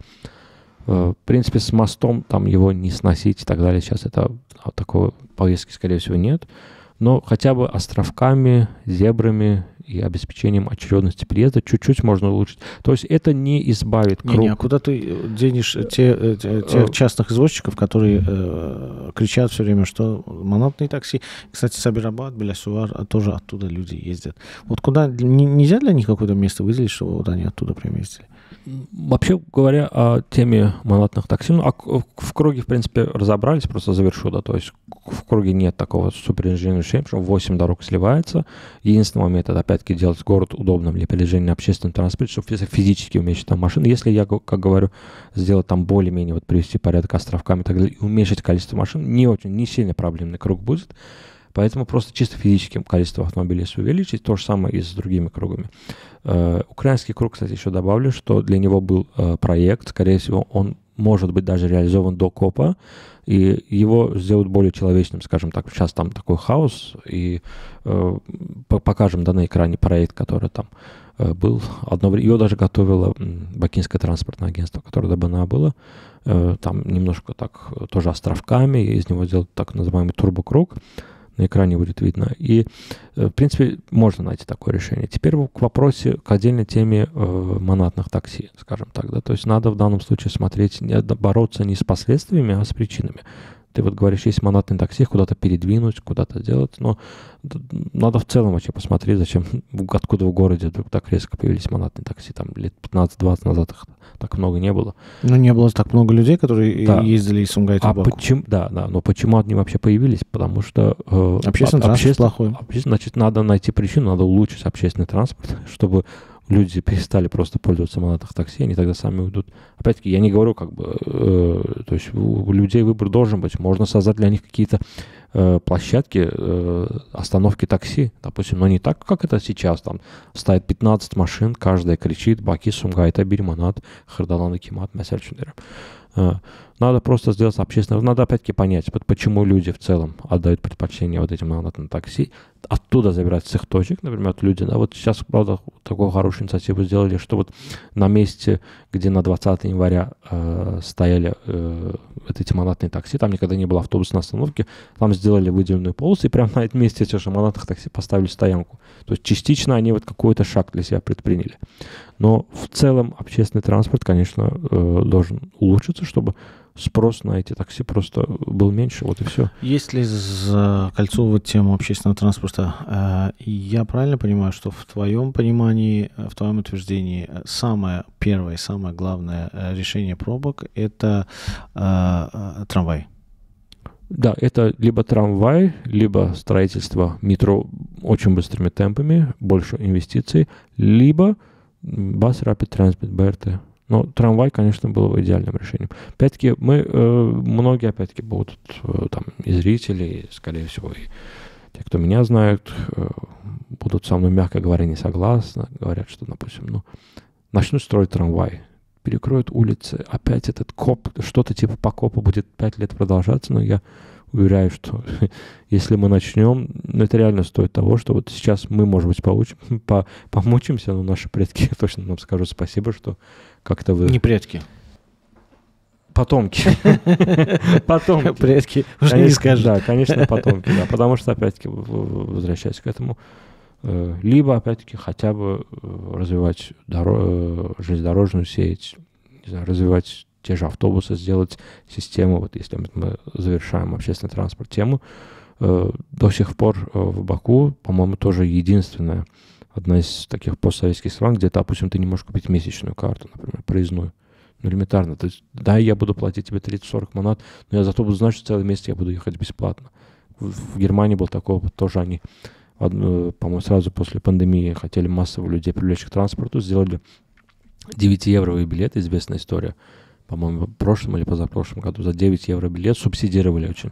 В принципе, с мостом там его не сносить и так далее. Сейчас это такой повестки, скорее всего, нет. Но хотя бы островками, зебрами и обеспечением очередности переезда чуть-чуть можно улучшить. То есть это не избавит круг. А куда ты денешь тех частных извозчиков, которые кричат все время, что манатные такси, кстати, Сабирабад, Белясувар, тоже оттуда люди ездят. Вот куда, нельзя для них какое-то место выделить, чтобы вот они оттуда прям ездили? Вообще говоря о теме манатных такси, в круге, в принципе, разобрались, просто завершу, да, то есть в круге нет такого суперинженерного решения, потому что 8 дорог сливается. Единственный момент — это, опять-таки, делать город удобным для передвижения на общественном транспорте, чтобы физически уменьшить там машины. Если я, как говорю, сделать там более-менее, вот привести порядок островками и так далее, и уменьшить количество машин, не сильно проблемный круг будет. Поэтому просто чисто физическим количество автомобилей увеличить. То же самое и с другими кругами. Украинский круг, кстати, еще добавлю, что для него был проект. Скорее всего, он может быть даже реализован до КОПа. И его сделают более человечным, скажем так. Сейчас там такой хаос. И покажем на экране проект, который там был. Его даже готовило Бакинское транспортное агентство, которое до БНА было. Там немножко так тоже островками. И из него сделать так называемый турбокруг. На экране будет видно. И, в принципе, можно найти такое решение. Теперь к вопросу, к отдельной теме манатных такси, скажем так. Да? То есть надо в данном случае смотреть, бороться не с последствиями, а с причинами. Ты вот говоришь, есть манатные такси, куда-то передвинуть, куда-то сделать, но надо в целом вообще посмотреть, откуда в городе вдруг так резко появились манатные такси. Там лет 15-20 назад их так много не было. Ну, не было так много людей, которые ездили из Сумгайта в Баку. Но почему они вообще появились? Потому что общественный транспорт плохой. Значит, надо найти причину, надо улучшить общественный транспорт, чтобы люди перестали просто пользоваться манатных такси, они тогда сами уйдут. Опять-таки, я не говорю, то есть у людей выбор должен быть. Можно создать для них какие-то площадки, остановки такси, допустим, но не так, как это сейчас. Там стоит 15 машин, каждая кричит: Баки, Сумгайта, Бирманат, Хардалан, Кимат, Месельчундер. Надо просто сделать общественное. Надо опять-таки понять, почему люди в целом отдают предпочтение вот этим манатным такси. Оттуда забирать с их точек, например, люди. Да, вот сейчас, правда, такую хорошую инициативу сделали, что вот на месте, где на 20 января стояли вот эти манатные такси, там никогда не было автобусной остановки, там сделали выделенную полосу, и прямо на этом месте этих же манатных такси поставили стоянку. То есть частично они вот какой-то шаг для себя предприняли. Но в целом общественный транспорт, конечно, должен улучшиться, чтобы спрос на эти такси просто был меньше, вот и все. Если закольцовывать тему общественного транспорта, я правильно понимаю, что в твоем понимании, в твоем утверждении самое первое, самое главное решение пробок — это трамвай? Да, это либо трамвай, либо строительство метро. очень быстрыми темпами, больше инвестиций, либо Bus Rapid Transit, БРТ. Но трамвай, конечно, был бы идеальным решением. Опять-таки, многие, опять-таки, будут там и зрители, и, скорее всего, и те, кто меня знают, будут со мной, мягко говоря, не согласны. Говорят, что, допустим, начнут строить трамвай, перекроют улицы, опять этот коп, что-то типа по копу будет 5 лет продолжаться, но я уверяю, что если мы начнем, это реально стоит того, что вот сейчас мы, может быть, помучимся, но наши предки точно нам скажут спасибо, что как-то вы... Не предки. Потомки. Потомки. Предки уже не скажут. Да, конечно, потомки, да, потому что, опять-таки, возвращаясь к этому, либо, опять-таки, хотя бы развивать железнодорожную сеть, не знаю, развивать те же автобусы, сделать систему, вот если мы завершаем общественный транспорт тему, до сих пор в Баку, по-моему, тоже единственная, одна из таких постсоветских стран, где, допустим, ты не можешь купить месячную карту, например, проездную. Ну, элементарно. То есть, да, я буду платить тебе 30-40 манат, но я зато буду знать, что целый месяц я буду ехать бесплатно. В Германии был такой опыт, тоже они, по-моему, сразу после пандемии хотели массово людей привлечь к транспорту, сделали 9-евровые билеты, известная история, по-моему, в прошлом или позапрошлом году за 9 евро билет субсидировали очень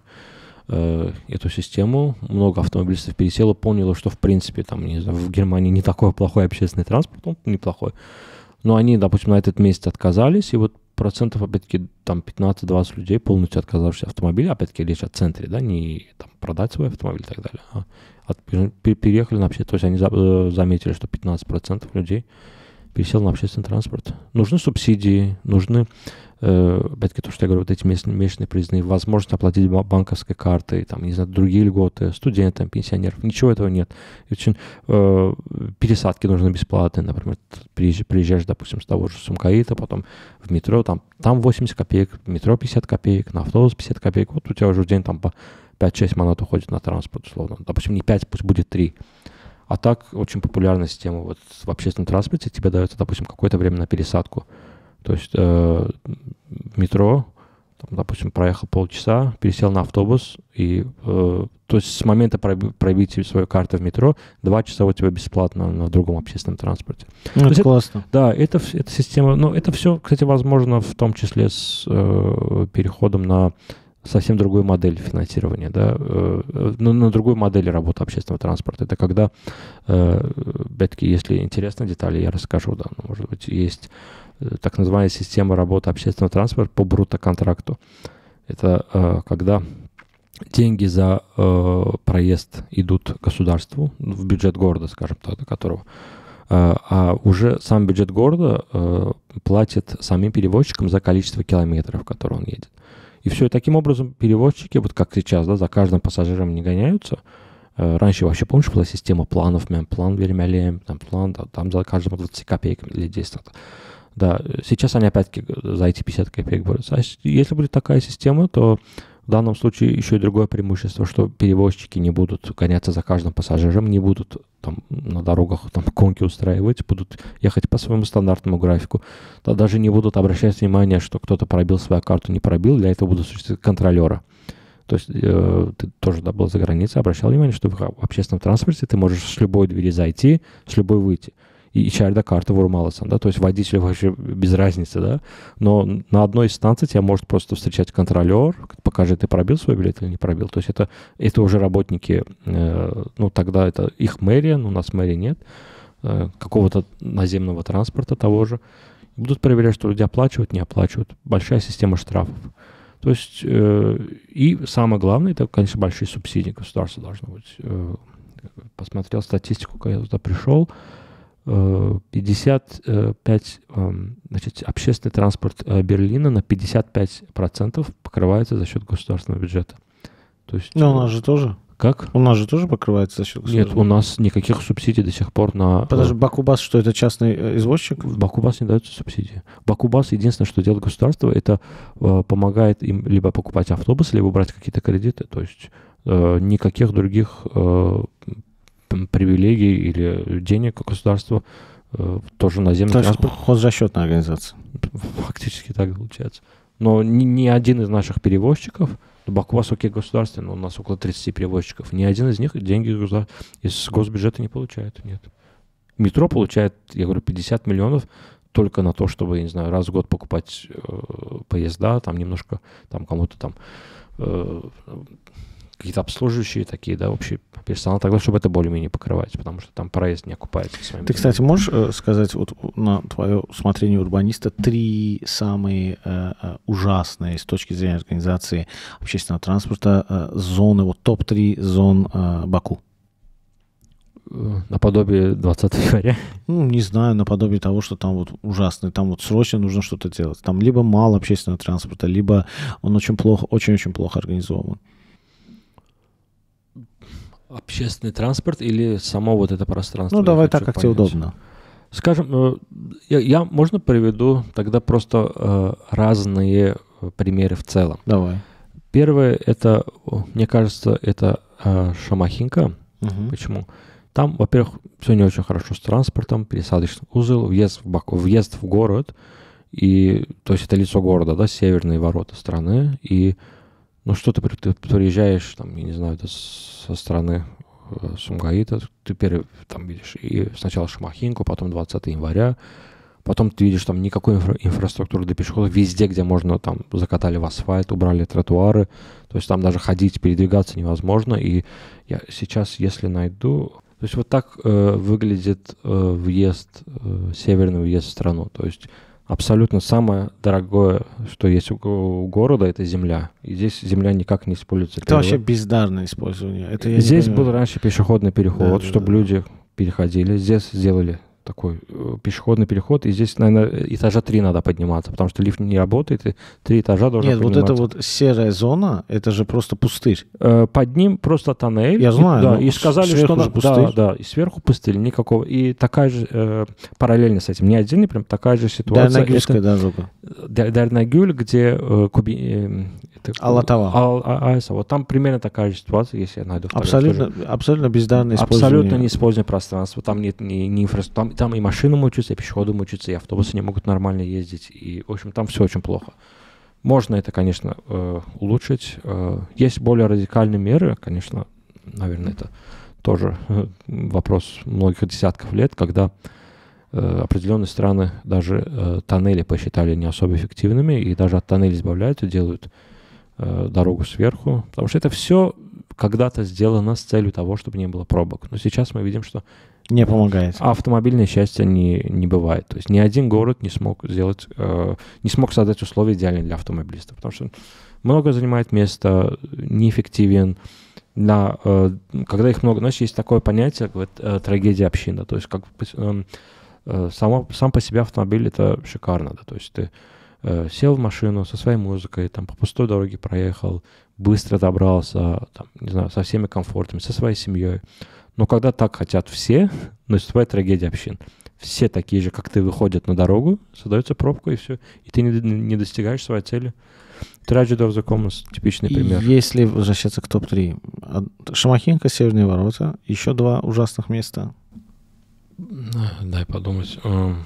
эту систему. Много автомобилистов пересело, поняло, что, в принципе, там, не знаю, в Германии не такой плохой общественный транспорт, он неплохой. Но они, допустим, на этот месяц отказались, и вот процентов, опять-таки, там 15-20 людей полностью отказавшись от автомобиля, опять-таки, речь о центре, да, не там, продать свой автомобиль и так далее, а переехали на общественный, то есть они заметили, что 15% людей пересел на общественный транспорт. Нужны субсидии, нужны, опять-таки, то, что я говорю, вот эти месячные проездные, возможность оплатить банковской картой, там, не знаю, другие льготы, студентам, пенсионерам, ничего этого нет. И очень, пересадки нужны бесплатные, например, приезжаешь, допустим, с того же Сумгаита, потом в метро, там 80 копеек, в метро 50 копеек, на автобус 50 копеек, вот у тебя уже в день там по 5-6 манат уходит на транспорт, условно. Допустим, не 5, пусть будет 3. А так очень популярная система вот в общественном транспорте, тебе дается, допустим, какое-то время на пересадку. То есть в метро, там, допустим, проехал полчаса, пересел на автобус, и то есть с момента пробития своей карты в метро 2 часа у тебя бесплатно на другом общественном транспорте. Ну, это классно. Да, это система, но это все, кстати, возможно в том числе с переходом на совсем другую модель финансирования, да, на другую модель работы общественного транспорта. Это когда, опять-таки, если интересны детали, я расскажу, да, может быть, есть так называемая система работы общественного транспорта по брутто-контракту. Это когда деньги за проезд идут государству, в бюджет города, скажем так, которого, а уже сам бюджет города платит самим перевозчикам за количество километров, которые он едет. И все, и таким образом перевозчики, вот как сейчас, да, за каждым пассажиром не гоняются. Раньше вообще, помнишь, была система планов, план вермялеем, там план, да, там за каждым 20 копеек или 10. Да, сейчас они опять-таки за эти 50 копеек борются. А если будет такая система, то в данном случае еще и другое преимущество, что перевозчики не будут гоняться за каждым пассажиром, не будут там на дорогах там гонки устраивать, будут ехать по своему стандартному графику. Да, даже не будут обращать внимание, что кто-то пробил свою карту, не пробил, для этого будут существовать контролеры. То есть ты тоже, да, был за границей, обращал внимание, что в общественном транспорте ты можешь с любой двери зайти, с любой выйти. И чарда карта вурмаласан, да, то есть водителю вообще без разницы, да, но на одной из станций тебя может просто встречать контролер, покажи, ты пробил свой билет или не пробил, то есть это уже работники, ну, тогда это их мэрия, но у нас мэрии нет, какого-то наземного транспорта того же, будут проверять, что люди оплачивают, не оплачивают, большая система штрафов. То есть, и самое главное, это, конечно, большие субсидии государства должны быть. Посмотрел статистику, когда я туда пришел, 55, значит, общественный транспорт Берлина на 55% покрывается за счет государственного бюджета. То есть, но у нас же тоже. Как? У нас же тоже покрывается за счет государства. Нет, у нас никаких субсидий до сих пор на... Подожди, Бакубас, что это частный извозчик? В Бакубас не даются субсидии. Бакубас единственное, что делает государство, это помогает им либо покупать автобусы, либо брать какие-то кредиты. То есть никаких других привилегий или денег государства тоже наземный транспорт. Хозрасчетная организация. Фактически так получается. Но ни один из наших перевозчиков Баку высокие государственные, у нас около 30 перевозчиков. Ни один из них деньги из госбюджета не получает, нет. Метро получает, я говорю, 50 миллионов только на то, чтобы, я не знаю, раз в год покупать поезда, там немножко, там кому-то там какие-то обслуживающие такие, да, общий персонал, тогда, чтобы это более-менее покрывать, потому что там проезд не окупается. Ты, кстати, можешь сказать, вот на твое усмотрение урбаниста, 3 самые ужасные с точки зрения организации общественного транспорта зоны, вот топ-3 зон Баку? Наподобие 20 января? Ну, не знаю, наподобие того, что там вот ужасно, там вот срочно нужно что-то делать. Там либо мало общественного транспорта, либо он очень очень-очень плохо организован. Общественный транспорт или само вот это пространство? Ну, давай так, как тебе удобно. Скажем, я можно приведу тогда просто разные примеры в целом. Давай. Первое, это, мне кажется, это Шамахинка. Угу. Почему? Там, во-первых, все не очень хорошо с транспортом, пересадочный узел, въезд в Баку, въезд в город, и, то есть это лицо города, да, северные ворота страны, и, ну, что ты приезжаешь, там, я не знаю, со стороны Сумгаита, ты там видишь и сначала Шамахинку, потом 20 января, потом ты видишь там никакой инфраструктуры для пешеходов, везде, где можно, там закатали в асфальт, убрали тротуары, то есть там даже ходить, передвигаться невозможно, и я сейчас, если найду... То есть вот так выглядит въезд, северный въезд в страну. То есть абсолютно самое дорогое, что есть у города, это земля. И здесь земля никак не используется. Это вообще бездарное использование. Это я здесь был раньше пешеходный переход, да, чтобы люди переходили. Здесь сделали такой пешеходный переход, и здесь, наверное, этажа 3 надо подниматься, потому что лифт не работает, и 3 этажа должен подниматься. Нет, вот эта вот серая зона, это же просто пустырь. Под ним просто тоннель. Я знаю, да, и сказали, что пустырь. Да, и сверху пустырь, никакого. И такая же, параллельно с этим, не отдельно, прям такая же ситуация. Дарнагюльская дорога. Дарнагюль, где Алатава. Вот там примерно такая же ситуация, если я найду. Абсолютно бездарное использование. Абсолютно не использование пространства. Там нет ни инфраструктуры. Там и машины мучаются, и пешеходы мучаются, и автобусы не могут нормально ездить. И, в общем, там все очень плохо. Можно это, конечно, улучшить. Есть более радикальные меры, конечно, наверное, это тоже вопрос многих десятков лет, когда определенные страны даже тоннели посчитали не особо эффективными, и даже от тоннелей избавляются, делают дорогу сверху, потому что это все когда-то сделано с целью того, чтобы не было пробок. Но сейчас мы видим, что не помогает. Автомобильное счастье не бывает. То есть ни один город не смог создать условия идеальные для автомобилистов, потому что много занимает места, неэффективен. Когда их много, значит, есть такое понятие, как трагедия общины. То есть сам по себе автомобиль — это шикарно. Да? То есть ты сел в машину со своей музыкой, там, по пустой дороге проехал, быстро добрался, там, не знаю, со всеми комфортами, со своей семьей. Но когда так хотят все, наступает трагедия общин. Все такие же, как ты, выходят на дорогу, создается пробка, и все. И ты не достигаешь своей цели. Tragedy of the Commons — типичный пример. Если возвращаться к топ-3. Шамахинка, Северные ворота, еще 2 ужасных места. Дай подумать.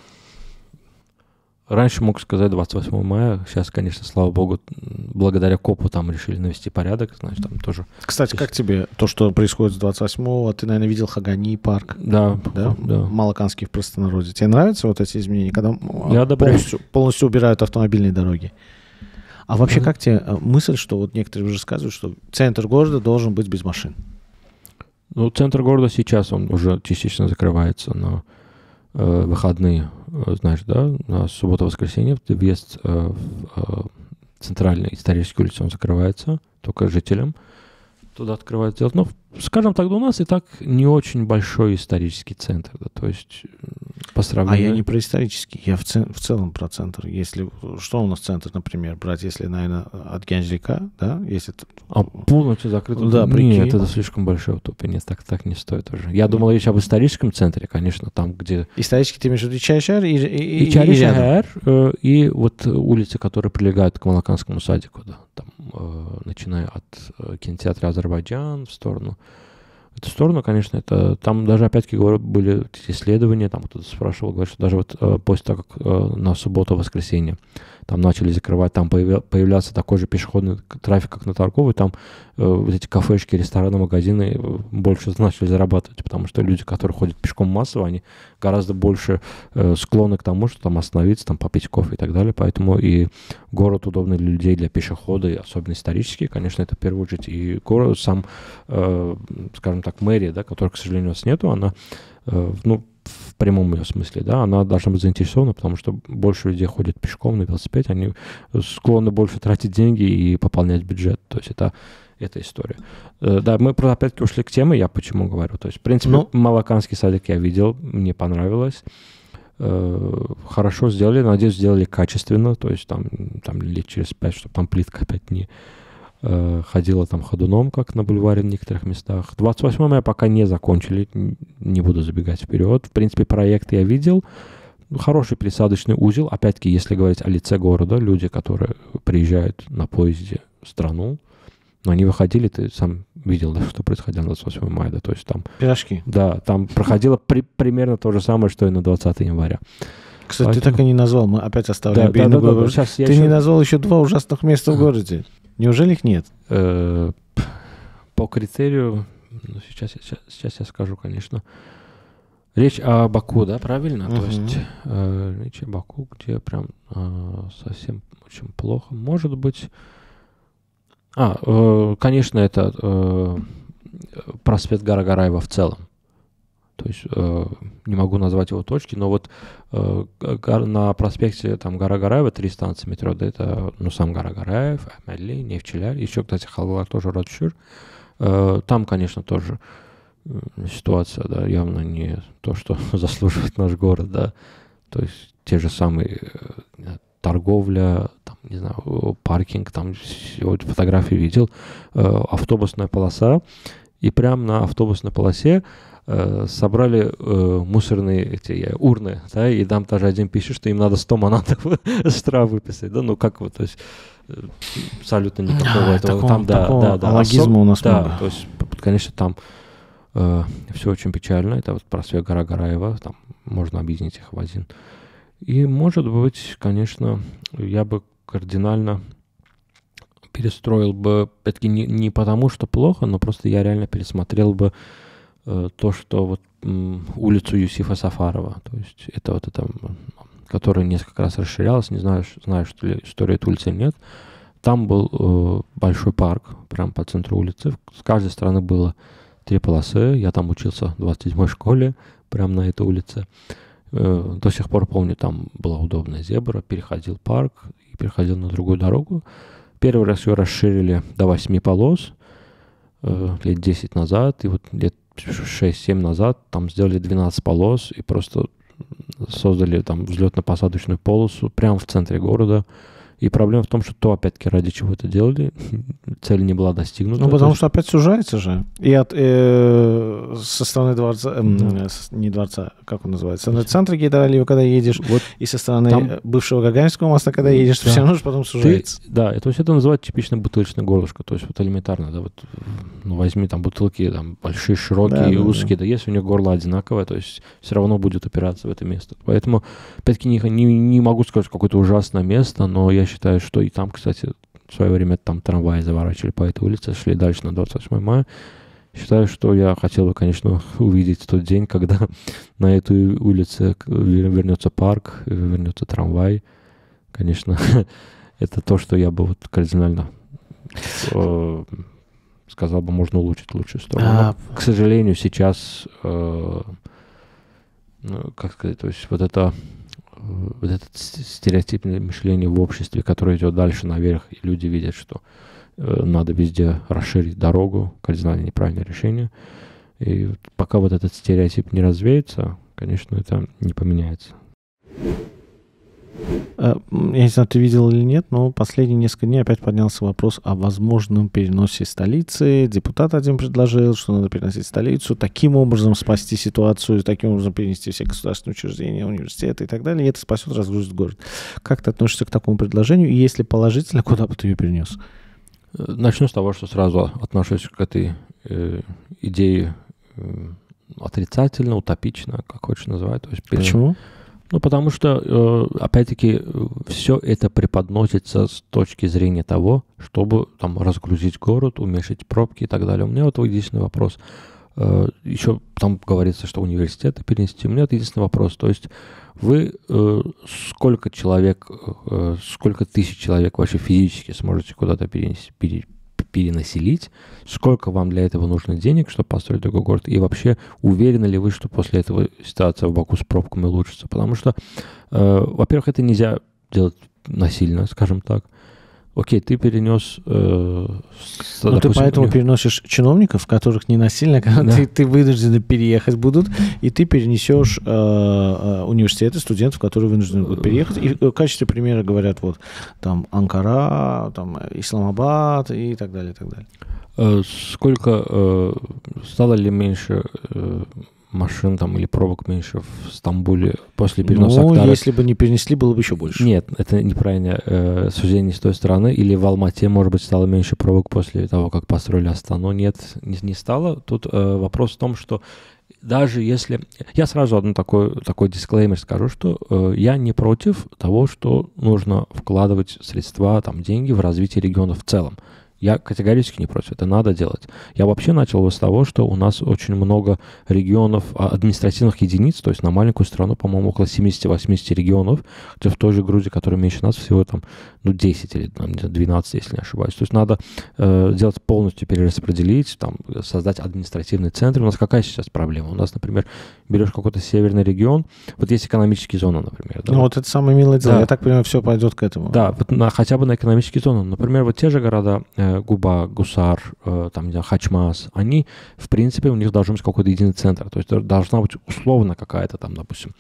Раньше мог сказать 28 мая. Сейчас, конечно, слава богу, благодаря КОПу там решили навести порядок. Значит, там тоже... Кстати, как тебе то, что происходит с 28-го? Ты, наверное, видел Хагани парк? Да. Малаканский в простонародье. Тебе нравятся вот эти изменения, когда полностью убирают автомобильные дороги? А вообще, как тебе мысль, что вот некоторые уже рассказывают, что центр города должен быть без машин? Ну, центр города сейчас, он уже частично закрывается на выходные, знаешь, да, на субботу-воскресенье въезд в центральный исторический улицу, он закрывается только жителям. Туда открывают делать. Ну, скажем так, у нас и так не очень большой исторический центр. Да, то есть по сравнению... А я не про исторический, я в целом про центр. Если что у нас центр, например, брать, если, наверное, от Гянджлика, да, если... полностью закрыт? Да, нет, это слишком большая утопия. Нет, так не стоит уже. Я думал речь об историческом центре, конечно, там, где... Исторический, ты имеешь в виду Чайшар и Чайшар, и вот улицы, которые прилегают к Малаканскому садику, да, там, начиная от кинотеатра «Азербайджан» в сторону. Эту сторону, конечно, это там даже, опять-таки, говорю, были исследования, там кто-то спрашивал, говорит, что даже вот после того, как на субботу-воскресенье там начали закрывать, там появлялся такой же пешеходный трафик, как на Торговой, там вот эти кафешки, рестораны, магазины больше начали зарабатывать, потому что люди, которые ходят пешком массово, они гораздо больше склонны к тому, что там остановиться, там попить кофе и так далее, поэтому и город удобный для людей, для пешехода, и особенно исторический, конечно, это в первую очередь, и город сам, скажем так, мэрия, да, которой, к сожалению, у нас нету, она, ну, в прямом ее смысле, да, она должна быть заинтересована, потому что больше людей ходят пешком на велосипеде, они склонны больше тратить деньги и пополнять бюджет, то есть это история. Да, мы опять-таки ушли к теме, я почему говорю, то есть, в принципе, Малаканский садик я видел, мне понравилось, хорошо сделали, надеюсь, сделали качественно, то есть там лет через 5, чтобы там плитка опять не ходила там ходуном, как на бульваре в некоторых местах. 28 мая пока не закончили, не буду забегать вперед. В принципе, проект я видел. Хороший пересадочный узел. Опять-таки, если говорить о лице города, люди, которые приезжают на поезде в страну, но они выходили, ты сам видел, да, что происходило на 28 мая, да, то есть там... Пирожки. Да, там проходило примерно то же самое, что и на 20 января. Кстати, поэтому... ты так и не назвал, мы опять оставляем. Да, ты не назвал еще 2 ужасных места в городе. Неужели их нет? По критерию, сейчас я скажу, конечно. Речь о Баку, да, правильно? То есть речь о Баку, где прям совсем очень плохо. Может быть... конечно, это проспект Гара-Гараева в целом. То есть не могу назвать его точки, но вот на проспекте там Гара-Гараева 3 станции метро, да, это сам Гара-Гараев, Ахмедли, Нефтчелярь, еще, кстати, Халвар тоже Радшир. Там, конечно, тоже ситуация, да, явно не то, что заслуживает наш город, да. То есть те же самые торговля, там, не знаю, паркинг, там вот фотографии видел, автобусная полоса, и прямо на автобусной полосе собрали мусорные эти урны, да, и там даже один пишет, что им надо 100 манатов штраф выписать, да, ну как вот, то есть абсолютно никакого этого. Там, да. Логизма у нас много. Да, то есть, конечно, там все очень печально, это вот проспект Гара-Гараева, там можно объединить их в один. И, может быть, конечно, я бы кардинально перестроил бы, это не потому, что плохо, но просто я реально пересмотрел бы то, что вот улицу Юсифа Сафарова, то есть это вот это, которая несколько раз расширялась, не знаю, что ли история этой улицы или нет. Там был большой парк, прямо по центру улицы, с каждой стороны было 3 полосы, я там учился в 27-й школе, прямо на этой улице. До сих пор помню, там была удобная зебра, переходил парк и переходил на другую дорогу. Первый раз ее расширили до 8 полос лет 10 назад, и вот лет 6-7 назад там сделали 12 полос и просто создали там взлетно-посадочную полосу прямо в центре города. И проблема в том, что то, опять-таки, ради чего это делали, цель не была достигнута. Ну, потому что опять сужается же. И со стороны дворца, не дворца, как он называется, на центре Гейдар-Алиева, когда едешь, вот и со стороны там, бывшего Гагаринского моста, когда едешь, да, все равно же потом сужается. То есть это называют типичное бутылочное горлышко, то есть вот элементарно, да, вот, возьми там бутылки там большие, широкие и узкие, да, если у них горло одинаковое, то есть все равно будет упираться в это место. Поэтому, опять-таки, не могу сказать, какое-то ужасное место, но я считаю, что и там, кстати, в свое время там трамваи заворачивали по этой улице, шли дальше на 28 мая. Считаю, что я хотел бы, конечно, увидеть тот день, когда на этой улице вернется парк, вернется трамвай. Конечно, это то, что я бы вот кардинально сказал бы, можно улучшить лучшую сторону. Но, к сожалению, сейчас, как сказать, то есть вот это стереотипное мышление в обществе, которое идет дальше наверх, и люди видят, что надо везде расширить дорогу, кардинально неправильное решение. И пока вот этот стереотип не развеется, конечно, это не поменяется. Я не знаю, ты видел или нет, но последние несколько дней опять поднялся вопрос о возможном переносе столицы. Депутат один предложил, что надо переносить столицу, таким образом спасти ситуацию, таким образом перенести все государственные учреждения, университуты и так далее, и это спасет, разгрузит город. Как ты относишься к такому предложению? И если положительно, куда бы ты ее перенес? Начну с того, что сразу отношусь к этой идее отрицательно, утопично, как хочешь называть. То есть почему? Ну, потому что, опять-таки, все это преподносится с точки зрения того, чтобы там разгрузить город, уменьшить пробки и так далее. У меня вот единственный вопрос. Еще там говорится, что университеты перенести. У меня вот единственный вопрос. То есть вы сколько человек, сколько тысяч человек вообще физически сможете куда-то перенаселить? Сколько вам для этого нужно денег, чтобы построить другой город? И вообще, уверены ли вы, что после этого ситуация в Баку с пробками улучшится? Потому что, во-первых, это нельзя делать насильно, скажем так. Окей, ты перенес... ты поэтому переносишь чиновников, которых не насильно, ты вынуждены переехать будут, и ты перенесешь университеты, студентов, которые вынуждены будут переехать. И в качестве примера говорят вот там Анкара, там Исламабад и так далее, и так далее. Сколько стало ли меньше машин там или пробок меньше в Стамбуле после переноса Актара? Если бы не перенесли, было бы еще больше. Нет, это неправильное суждение с той стороны. Или в Алмате, может быть, стало меньше пробок после того, как построили Астану. Нет, не стало. Тут вопрос в том, что даже если... Я сразу одну такой дисклеймер скажу, что я не против того, что нужно вкладывать средства, там, деньги в развитие регионов в целом. Я категорически не против, это надо делать. Я вообще начал с того, что у нас очень много регионов, административных единиц, то есть на маленькую страну, по-моему, около 70-80 регионов, где в той же Грузии, которая меньше нас, всего там, 10 или там, 12, если не ошибаюсь. То есть надо делать полностью, перераспределить, там, создать административный центр. У нас какая сейчас проблема? У нас, например, берешь какой-то северный регион, вот есть экономические зоны, например. Да, вот это самое милое дело. Да. Я так понимаю, все пойдет к этому. Да, вот хотя бы на экономические зоны. Например, вот те же города, Губа, Гусар, там, не знаю, Хачмаз, они, в принципе, у них должен быть какой-то единый центр. То есть должна быть условно какая-то там, допустим,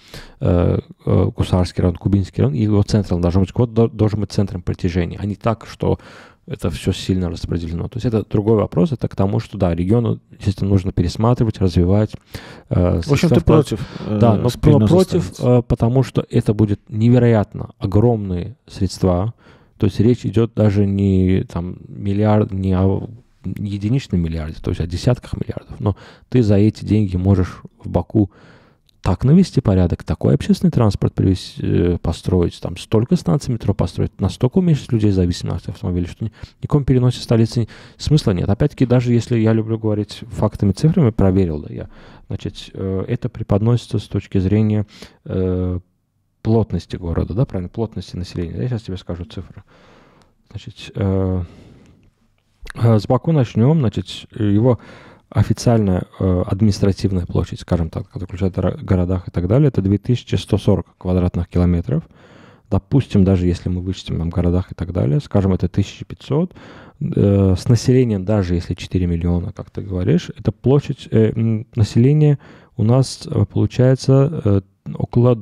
Гусарский район, Кубинский район, и его центром должен быть центром притяжения, а не так, что это все сильно распределено. То есть это другой вопрос, это к тому, что, да, регионы, естественно, нужно пересматривать, развивать. В общем, ты против? Да, но против, потому что это будет невероятно огромные средства. То есть речь идет даже не там миллиард, не о единичном миллиарде, то есть о десятках миллиардов. Но ты за эти деньги можешь в Баку так навести порядок, такой общественный транспорт построить, там столько станций метро построить, настолько уменьшить людей зависимых от автомобилей, что никаком переносе столицы смысла нет. Опять-таки, даже если я люблю говорить фактами, цифрами, проверил, да, я, значит, это преподносится с точки зрения плотности города, да, правильно, плотности населения. Я сейчас тебе скажу цифры. Значит, с Баку начнем, значит, его официальная административная площадь, скажем так, которая включает в городах и так далее, это 2140 квадратных километров. Допустим, даже если мы вычтем там в городах и так далее, скажем, это 1500, с населением, даже если 4 миллиона, как ты говоришь, это площадь населения у нас получается около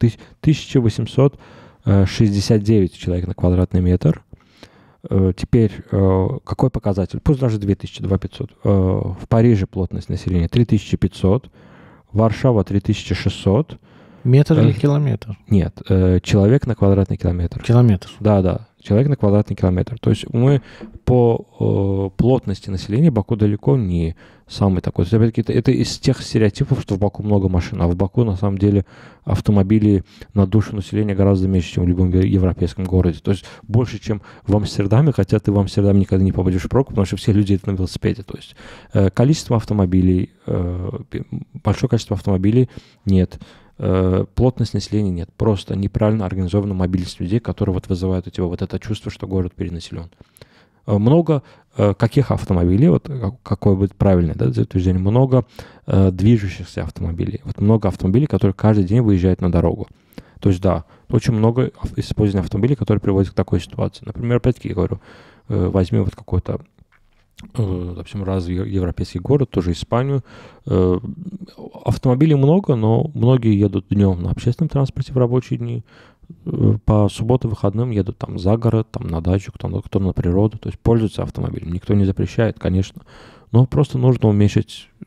1869 человек на квадратный метр. Теперь, какой показатель? Пусть даже 2500. В Париже плотность населения 3500, Варшава 3600. Метр или километр? Нет, человек на квадратный километр. Километр? Да, человек на квадратный километр. То есть мы по плотности населения Баку далеко не самый такой. То есть, опять-таки, это из тех стереотипов, что в Баку много машин, а в Баку на самом деле автомобилей на душу населения гораздо меньше, чем в любом европейском городе. То есть больше, чем в Амстердаме, хотя ты в Амстердаме никогда не попадешь в пробку, потому что все люди едут на велосипеде. То есть количество автомобилей, большое количество автомобилей нет. Плотность населения нет. Просто неправильно организована мобильность людей, которые вот вызывают у тебя вот это чувство, что город перенаселен. Много каких автомобилей, вот какое будет правильное, да, утверждение, много движущихся автомобилей. Вот много автомобилей, которые каждый день выезжают на дорогу. То есть, да, очень много использования автомобилей, которые приводят к такой ситуации. Например, опять-таки, я говорю, возьми вот какой-то, допустим, развитый европейский город, тоже Испанию. Автомобилей много, но многие едут днем на общественном транспорте в рабочие дни. По субботам, выходным едут там за город, там на дачу, кто на природу, то есть пользуются автомобилем. Никто не запрещает, конечно, но просто нужно уменьшить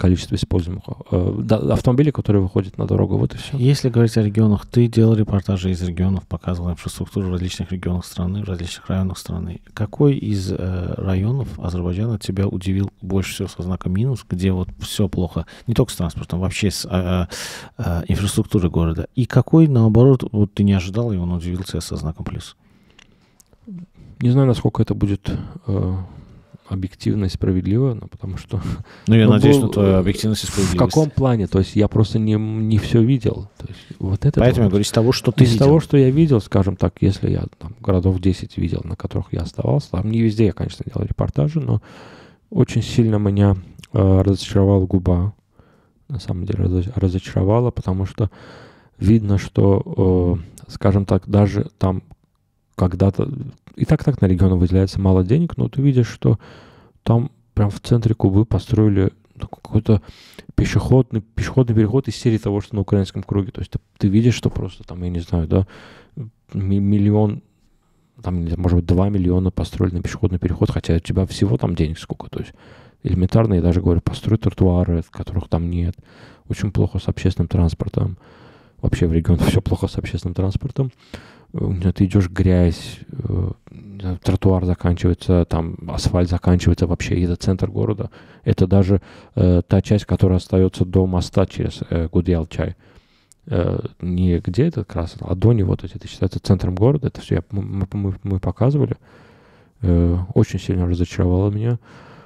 количество используемых автомобилей, которые выходят на дорогу. Вот и все. Если говорить о регионах, ты делал репортажи из регионов, показывал инфраструктуру в различных регионах страны, в различных районах страны. Какой из районов Азербайджана тебя удивил больше всего со знаком минус, где вот все плохо, не только с транспортом, вообще с инфраструктурой города? И какой, наоборот, вот ты не ожидал, и он удивил тебя со знаком плюс? Не знаю, насколько это будет объективно и справедливо, но потому что... Ну, я надеюсь на твою объективность и справедливость. В каком плане? То есть я просто не все видел. То есть вот это поэтому я говорю, из того, что ты видел. Из того, что я видел, скажем так, если я там городов 10 видел, на которых я оставался, там не везде я, конечно, делал репортажи, но очень сильно меня разочаровала Губа. На самом деле разочаровала, потому что видно, что, скажем так, даже там когда-то... И так на регионы выделяется мало денег, но ты видишь, что там прям в центре Кубы построили какой-то пешеходный переход из серии того, что на украинском круге. То есть ты видишь, что просто там, я не знаю, да, миллион, там, может быть, 2 миллиона построили на пешеходный переход, хотя у тебя всего там денег сколько. То есть элементарно, я даже говорю, построй тротуары, которых там нет. Очень плохо с общественным транспортом. Вообще в регионах все плохо с общественным транспортом. Ты идешь, грязь, тротуар заканчивается, там асфальт заканчивается вообще, и это центр города. Это даже та часть, которая остается до моста через Гудьял-Чай. Не где это как раз, а до него, то есть это считается центром города. Это все мы показывали. Очень сильно разочаровало меня.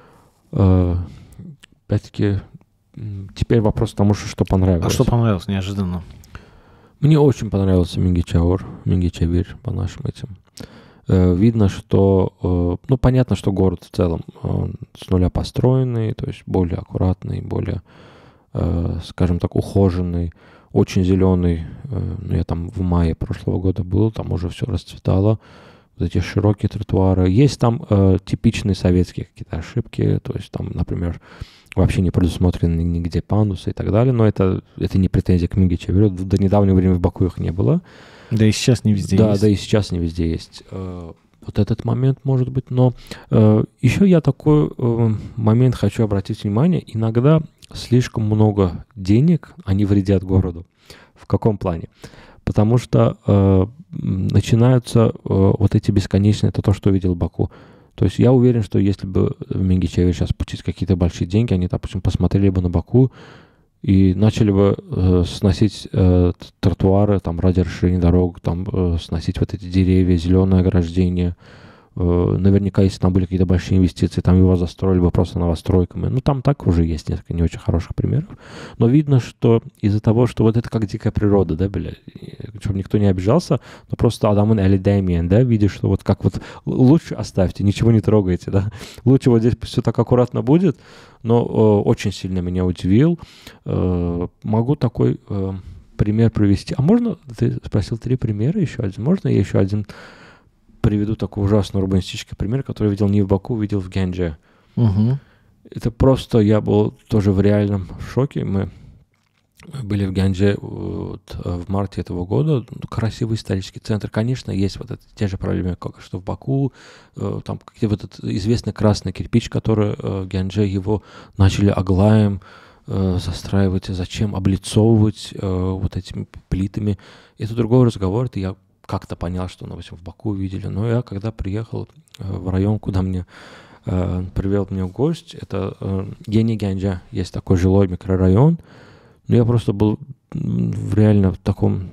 Опять-таки, теперь вопрос к тому, что понравилось. А что понравилось неожиданно? Мне очень понравился Мингичевир по нашим этим. Видно, что, ну, понятно, что город в целом с нуля построенный, то есть более аккуратный, более, скажем так, ухоженный, очень зеленый. Я там в мае прошлого года был, там уже все расцветало. Вот эти широкие тротуары. Есть там типичные советские какие-то ошибки, то есть там, например, вообще не предусмотрены нигде пандусы и так далее, но это не претензия к Мингичевиру. До недавнего времени в Баку их не было. Да и сейчас не везде есть. Да, и сейчас не везде есть. Вот этот момент может быть. Но еще я такой момент хочу обратить внимание. Иногда слишком много денег, они вредят городу. В каком плане? Потому что начинаются вот эти бесконечные, это то, что увидел Баку. То есть я уверен, что если бы в Мингичевир сейчас пустить какие-то большие деньги, они, допустим, посмотрели бы на Баку и начали бы сносить тротуары там, ради расширения дорог, там, сносить вот эти деревья, зеленое ограждение. Наверняка, если там были какие-то большие инвестиции, там его застроили бы просто новостройками. Ну, там так уже есть несколько не очень хороших примеров. Но видно, что из-за того, что вот это как дикая природа, да, чтобы никто не обижался, но просто Адамын Элидаймиен, да, видишь, что вот как вот лучше оставьте, ничего не трогайте, да. Лучше вот здесь все так аккуратно будет, но очень сильно меня удивил. Могу такой пример привести. А можно, ты спросил 3 примера еще один, можно я еще один приведу такой ужасный урбанистический пример, который я видел не в Баку, видел в Генже. Угу. Это просто, я был тоже в реальном шоке. Мы были в Генже вот, в марте этого года. Красивый исторический центр. Конечно, есть вот те же проблемы, как что в Баку. Там вот этот известный красный кирпич, который в Генже, его начали аглаем застраивать. Зачем? Облицовывать вот этими плитами. Это другой разговор. Это я как-то понял, что, допустим, в Баку увидели. Но я, когда приехал в район, куда мне привел меня гость, это Йени-Генджа, есть такой жилой микрорайон. Но я просто был реально в таком...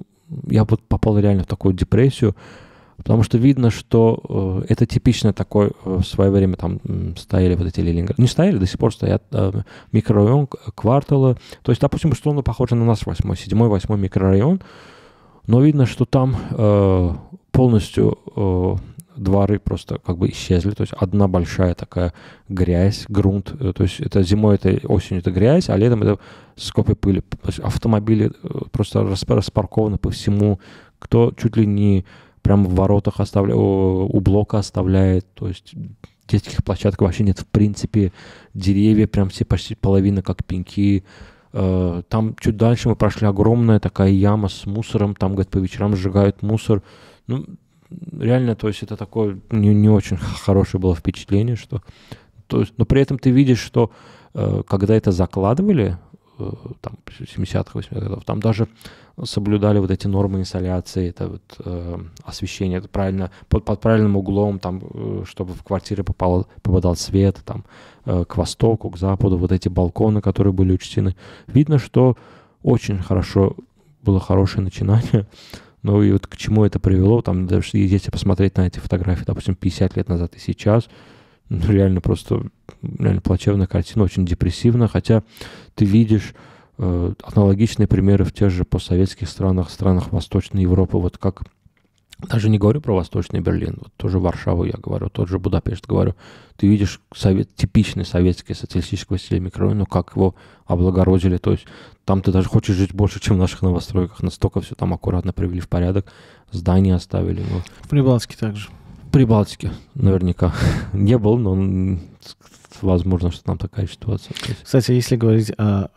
Я вот попал реально в такую депрессию, потому что видно, что это типично такой в свое время там стояли вот эти Ленинград... Не стояли, до сих пор стоят микрорайон, кварталы. То есть, допустим, что он похож на наш 7-8 микрорайон, но видно, что там полностью дворы просто как бы исчезли. То есть одна большая такая грязь, грунт. То есть это зимой, это осенью это грязь, а летом это скопы пыли. То есть автомобили просто распаркованы по всему. Кто чуть ли не прямо в воротах оставляет, у блока оставляет. То есть детских площадок вообще нет в принципе. Деревья прям все почти половина как пеньки. Там чуть дальше мы прошли огромная такая яма с мусором, там, говорят, по вечерам сжигают мусор. Ну, реально, то есть это такое не очень хорошее было впечатление, что... То есть, но при этом ты видишь, что когда это закладывали, там, 70-х, 80-х годов, там даже соблюдали вот эти нормы инсоляции, это вот освещение, это правильно, под правильным углом, там, чтобы в квартиры попадал свет, там, к востоку, к западу, вот эти балконы, которые были учтены. Видно, что очень хорошо, было хорошее начинание, но и вот к чему это привело, там, даже если посмотреть на эти фотографии, допустим, 50 лет назад и сейчас, реально просто, реально плачевная картина, очень депрессивная, хотя ты видишь аналогичные примеры в тех же постсоветских странах Восточной Европы, вот как, даже не говорю про Восточный Берлин, вот тоже Варшаву я говорю, тот же Будапешт говорю, ты видишь типичный советский социалистического стиля микрорайон, но как его облагородили, то есть там ты даже хочешь жить больше, чем в наших новостройках, настолько все там аккуратно привели в порядок, здания оставили. Ну. В Прибалтике также. В Прибалтике наверняка не был, но возможно, что там такая ситуация. Кстати, если говорить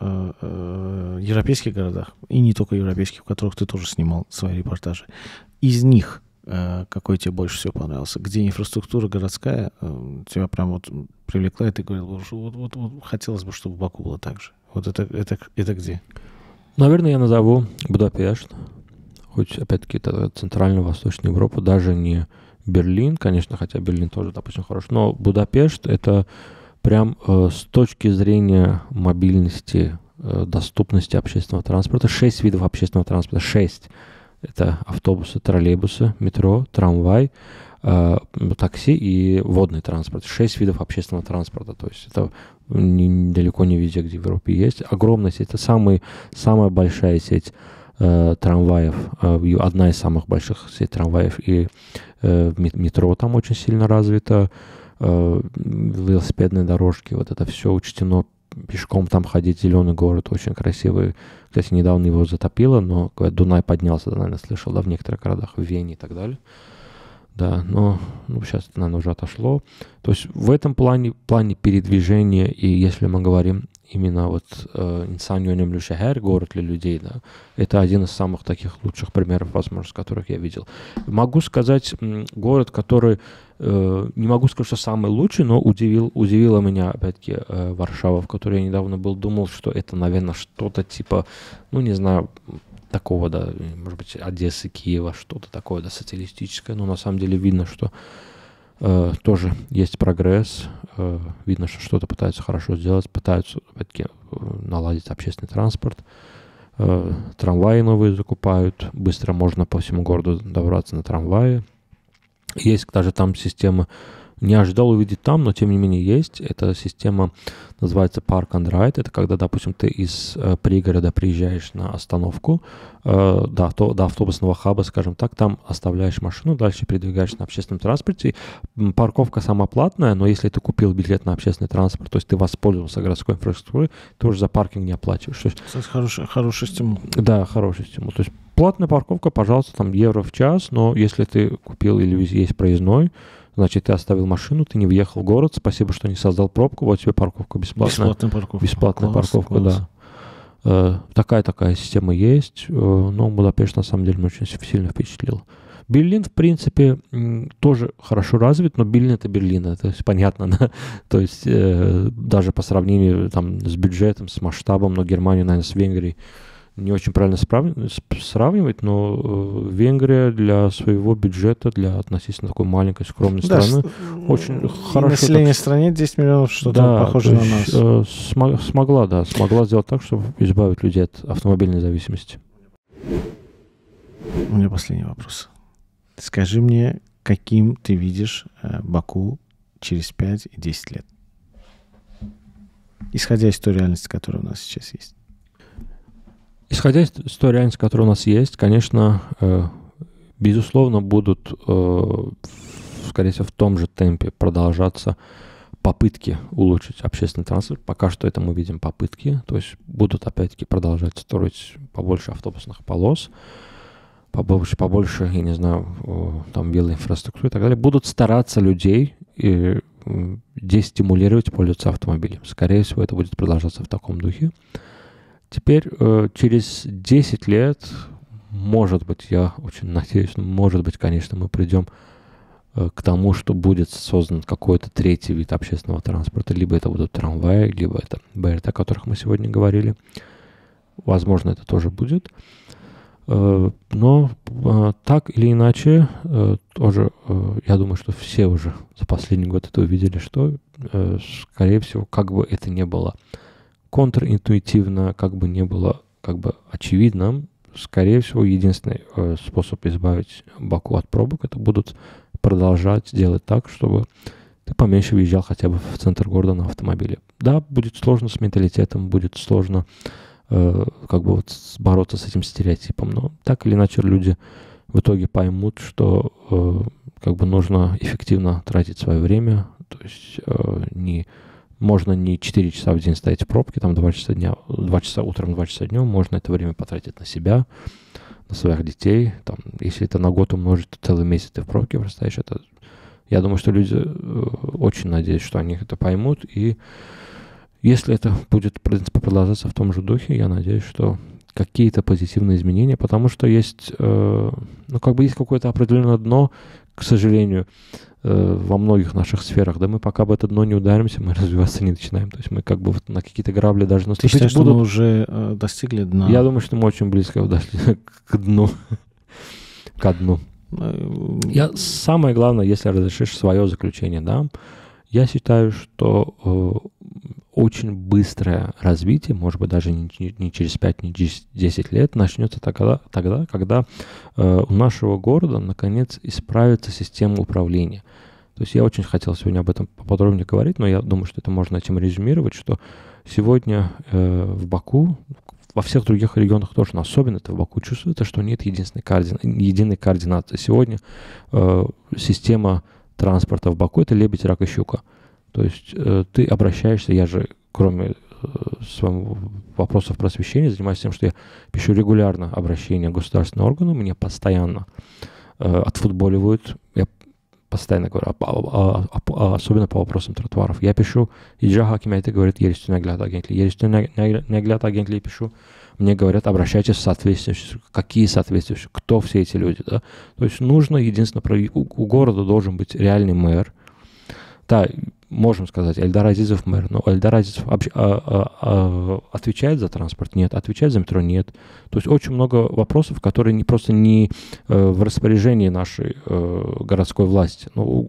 о европейских городах, и не только европейских, в которых ты тоже снимал свои репортажи, из них какой тебе больше всего понравился? Где инфраструктура городская тебя прям вот привлекла, и ты говорил, вот хотелось бы, чтобы в Баку было так же. Вот это где? Наверное, я назову Будапешт. Хоть, опять-таки, это Центрально-Восточная Европа, даже не Берлин, конечно, хотя Берлин тоже, допустим, хорош, но Будапешт — это прям с точки зрения мобильности, доступности общественного транспорта, 6 видов общественного транспорта, 6. Это автобусы, троллейбусы, метро, трамвай, такси и водный транспорт. 6 видов общественного транспорта. То есть это далеко не везде, где в Европе есть. Огромная сеть. Это самая большая сеть трамваев. Одна из самых больших сетей трамваев. И метро там очень сильно развито. Велосипедные дорожки. Вот это все учтено. Пешком там ходить, зеленый город, очень красивый. Кстати, недавно его затопило, но говорят, Дунай поднялся, ты, наверное, слышал, да, в некоторых городах, в Вене и так далее. Да, но сейчас это, наверное, уже отошло. То есть в этом плане передвижения, и если мы говорим именно вот инсаньонем шехер, город для людей, да, это один из самых таких лучших примеров, возможно, которых я видел. Могу сказать, город, который, не могу сказать, что самый лучший, но удивила меня, опять-таки, Варшава, в которой я недавно был, думал, что это, наверное, что-то типа, ну, не знаю, такого, да, может быть, Одессы, Киева, что-то такое, да, социалистическое, но на самом деле видно, что тоже есть прогресс, видно, что что-то пытаются хорошо сделать, пытаются, опять-таки, наладить общественный транспорт, трамваи новые закупают, быстро можно по всему городу добраться на трамвае. Есть даже там система, не ожидал увидеть там, но тем не менее есть. Эта система называется Park and Ride. Это когда, допустим, ты из пригорода приезжаешь на остановку до автобусного хаба, скажем так, там оставляешь машину, дальше передвигаешься на общественном транспорте. Парковка сама платная, но если ты купил билет на общественный транспорт, то есть ты воспользовался городской инфраструктурой, ты уже за паркинг не оплачиваешь. Кстати, хороший стимул. Да, хороший стимул. То есть платная парковка, пожалуйста, там евро в час, но если ты купил или есть проездной, значит, ты оставил машину, ты не въехал в город, спасибо, что не создал пробку, вот тебе парковка бесплатная. Бесплатная парковка, класс. Да. Такая система есть, но Будапешт, на самом деле, меня очень сильно впечатлил. Берлин, в принципе, тоже хорошо развит, но Берлин — это Берлин, это понятно, да? То есть даже по сравнению там, с бюджетом, с масштабом, но Германию, наверное, с Венгрией не очень правильно сравнивать, но Венгрия для своего бюджета, для относительно такой маленькой, скромной страны, очень хорошо... Население в стране 10 миллионов, что-то похоже на нас. Смогла сделать так, чтобы избавить людей от автомобильной зависимости. У меня последний вопрос. Скажи мне, каким ты видишь Баку через 5 и 10 лет? Исходя из той реальности, которая у нас сейчас есть. Исходя из той реальности, которая у нас есть, конечно, безусловно, будут, скорее всего, в том же темпе продолжаться попытки улучшить общественный транспорт. Пока что это мы видим попытки, то есть будут опять-таки продолжать строить побольше автобусных полос, побольше, я не знаю, там велоинфраструктуры и так далее. Будут стараться людей дестимулировать пользоваться автомобилем. Скорее всего, это будет продолжаться в таком духе. Теперь через 10 лет, может быть, я очень надеюсь, может быть, конечно, мы придем к тому, что будет создан какой-то третий вид общественного транспорта. Либо это будут трамваи, либо это БРТ, о которых мы сегодня говорили. Возможно, это тоже будет. Но так или иначе, тоже я думаю, что все уже за последний год это увидели, что, скорее всего, как бы это не было контринтуитивно, как бы не было как бы очевидно, скорее всего, единственный способ избавить Баку от пробок, это будут продолжать делать так, чтобы ты поменьше въезжал хотя бы в центр города на автомобиле. Да, будет сложно с менталитетом, будет сложно как бы вот бороться с этим стереотипом, но так или иначе люди в итоге поймут, что как бы нужно эффективно тратить свое время, то есть можно не 4 часа в день стоять в пробке, там 2 часа утром, 2 часа днем, можно это время потратить на себя, на своих детей, там, если это на год умножить, то целый месяц ты в пробке простоишь, это, я думаю, что люди очень надеются, что они это поймут, и если это будет, в принципе, продолжаться в том же духе, я надеюсь, что какие-то позитивные изменения, потому что есть, как бы есть какое-то определенное дно, к сожалению, во многих наших сферах, да, мы пока в это дно не ударимся, мы развиваться не начинаем, то есть мы как бы вот на какие-то грабли даже наступить. Ты считаешь, что мы уже достигли дна? Я думаю, что мы очень близко дошли к дну, ко дну. Самое главное, если разрешишь свое заключение, да, я считаю, что очень быстрое развитие, может быть, даже не через 5, не через 10 лет, начнется тогда, когда у нашего города, наконец, исправится система управления. То есть я очень хотел сегодня об этом поподробнее говорить, но я думаю, что это можно этим резюмировать, что сегодня в Баку, во всех других регионах тоже, но особенно это в Баку чувствуется, что нет единой координации. Сегодня система транспорта в Баку — это лебедь, рак и щука. То есть ты обращаешься, я же, кроме своего вопросов просвещения, занимаюсь тем, что я пишу регулярно обращения к государственным органам, мне постоянно отфутболивают, я постоянно говорю, особенно по вопросам тротуаров. Я пишу, Иджа Хакимайты говорит, есть нагляд агентли, есть нагляд агентли, пишу, мне говорят, обращайтесь в соответствующие, какие соответствующие, кто все эти люди, да. То есть нужно, единственное, у города должен быть реальный мэр. Да, можем сказать, Эльдар Азизов мэр, но Эльдар Азизов отвечает за транспорт? Нет. Отвечает за метро? Нет. То есть очень много вопросов, которые просто не в распоряжении нашей городской власти. Ну,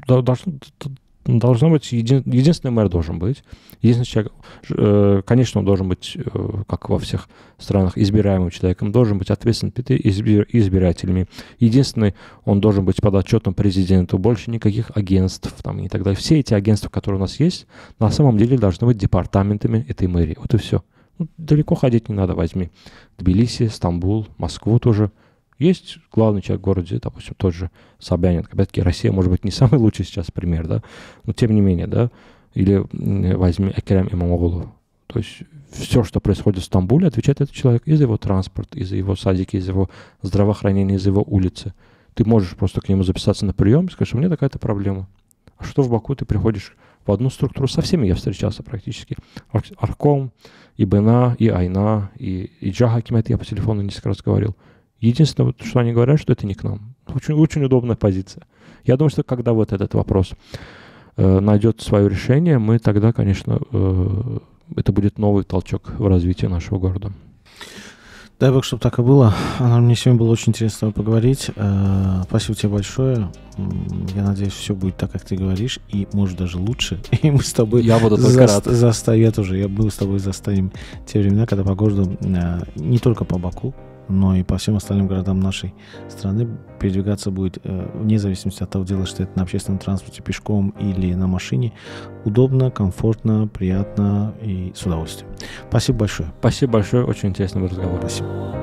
должно быть, единственный мэр должен быть. Единственный человек, конечно, он должен быть, как во всех странах, избираемым человеком, должен быть ответственным перед избирателями. Единственный, он должен быть под отчетом президенту, больше никаких агентств там, и так далее. Все эти агентства, которые у нас есть, на самом деле должны быть департаментами этой мэрии. Вот и все. Ну, далеко ходить не надо, возьми Тбилиси, Стамбул, Москву тоже. Есть главный человек в городе, допустим, тот же Собянин. Опять-таки, Россия, может быть, не самый лучший сейчас пример, да, но тем не менее, да, или возьми Экрем Имамоглу. То есть все, что происходит в Стамбуле, отвечает этот человек и за его транспорт, и за его садики, и за его здравоохранение, и за его улицы. Ты можешь просто к нему записаться на прием и сказать, что у меня такая-то проблема. А что в Баку ты приходишь в одну структуру? Со всеми я встречался практически. Арком, и Бена, и Айна, и Иджа Хакимайт, я по телефону несколько раз говорил. Единственное, что они говорят, что это не к нам. Очень, очень удобная позиция. Я думаю, что когда вот этот вопрос найдет свое решение, мы тогда, конечно, это будет новый толчок в развитии нашего города. Дай бог, чтобы так и было. Мне сегодня было очень интересно с тобой поговорить. Спасибо тебе большое. Я надеюсь, все будет так, как ты говоришь, и, может, даже лучше. И мы с тобой... Я буду только рад. Мы с тобой застанем те времена, когда по городу, не только по Баку, но и по всем остальным городам нашей страны передвигаться будет, вне зависимости от того, делаешь ты это на общественном транспорте, пешком или на машине, удобно, комфортно, приятно и с удовольствием. Спасибо большое. Спасибо большое, очень интересный был разговор. Спасибо.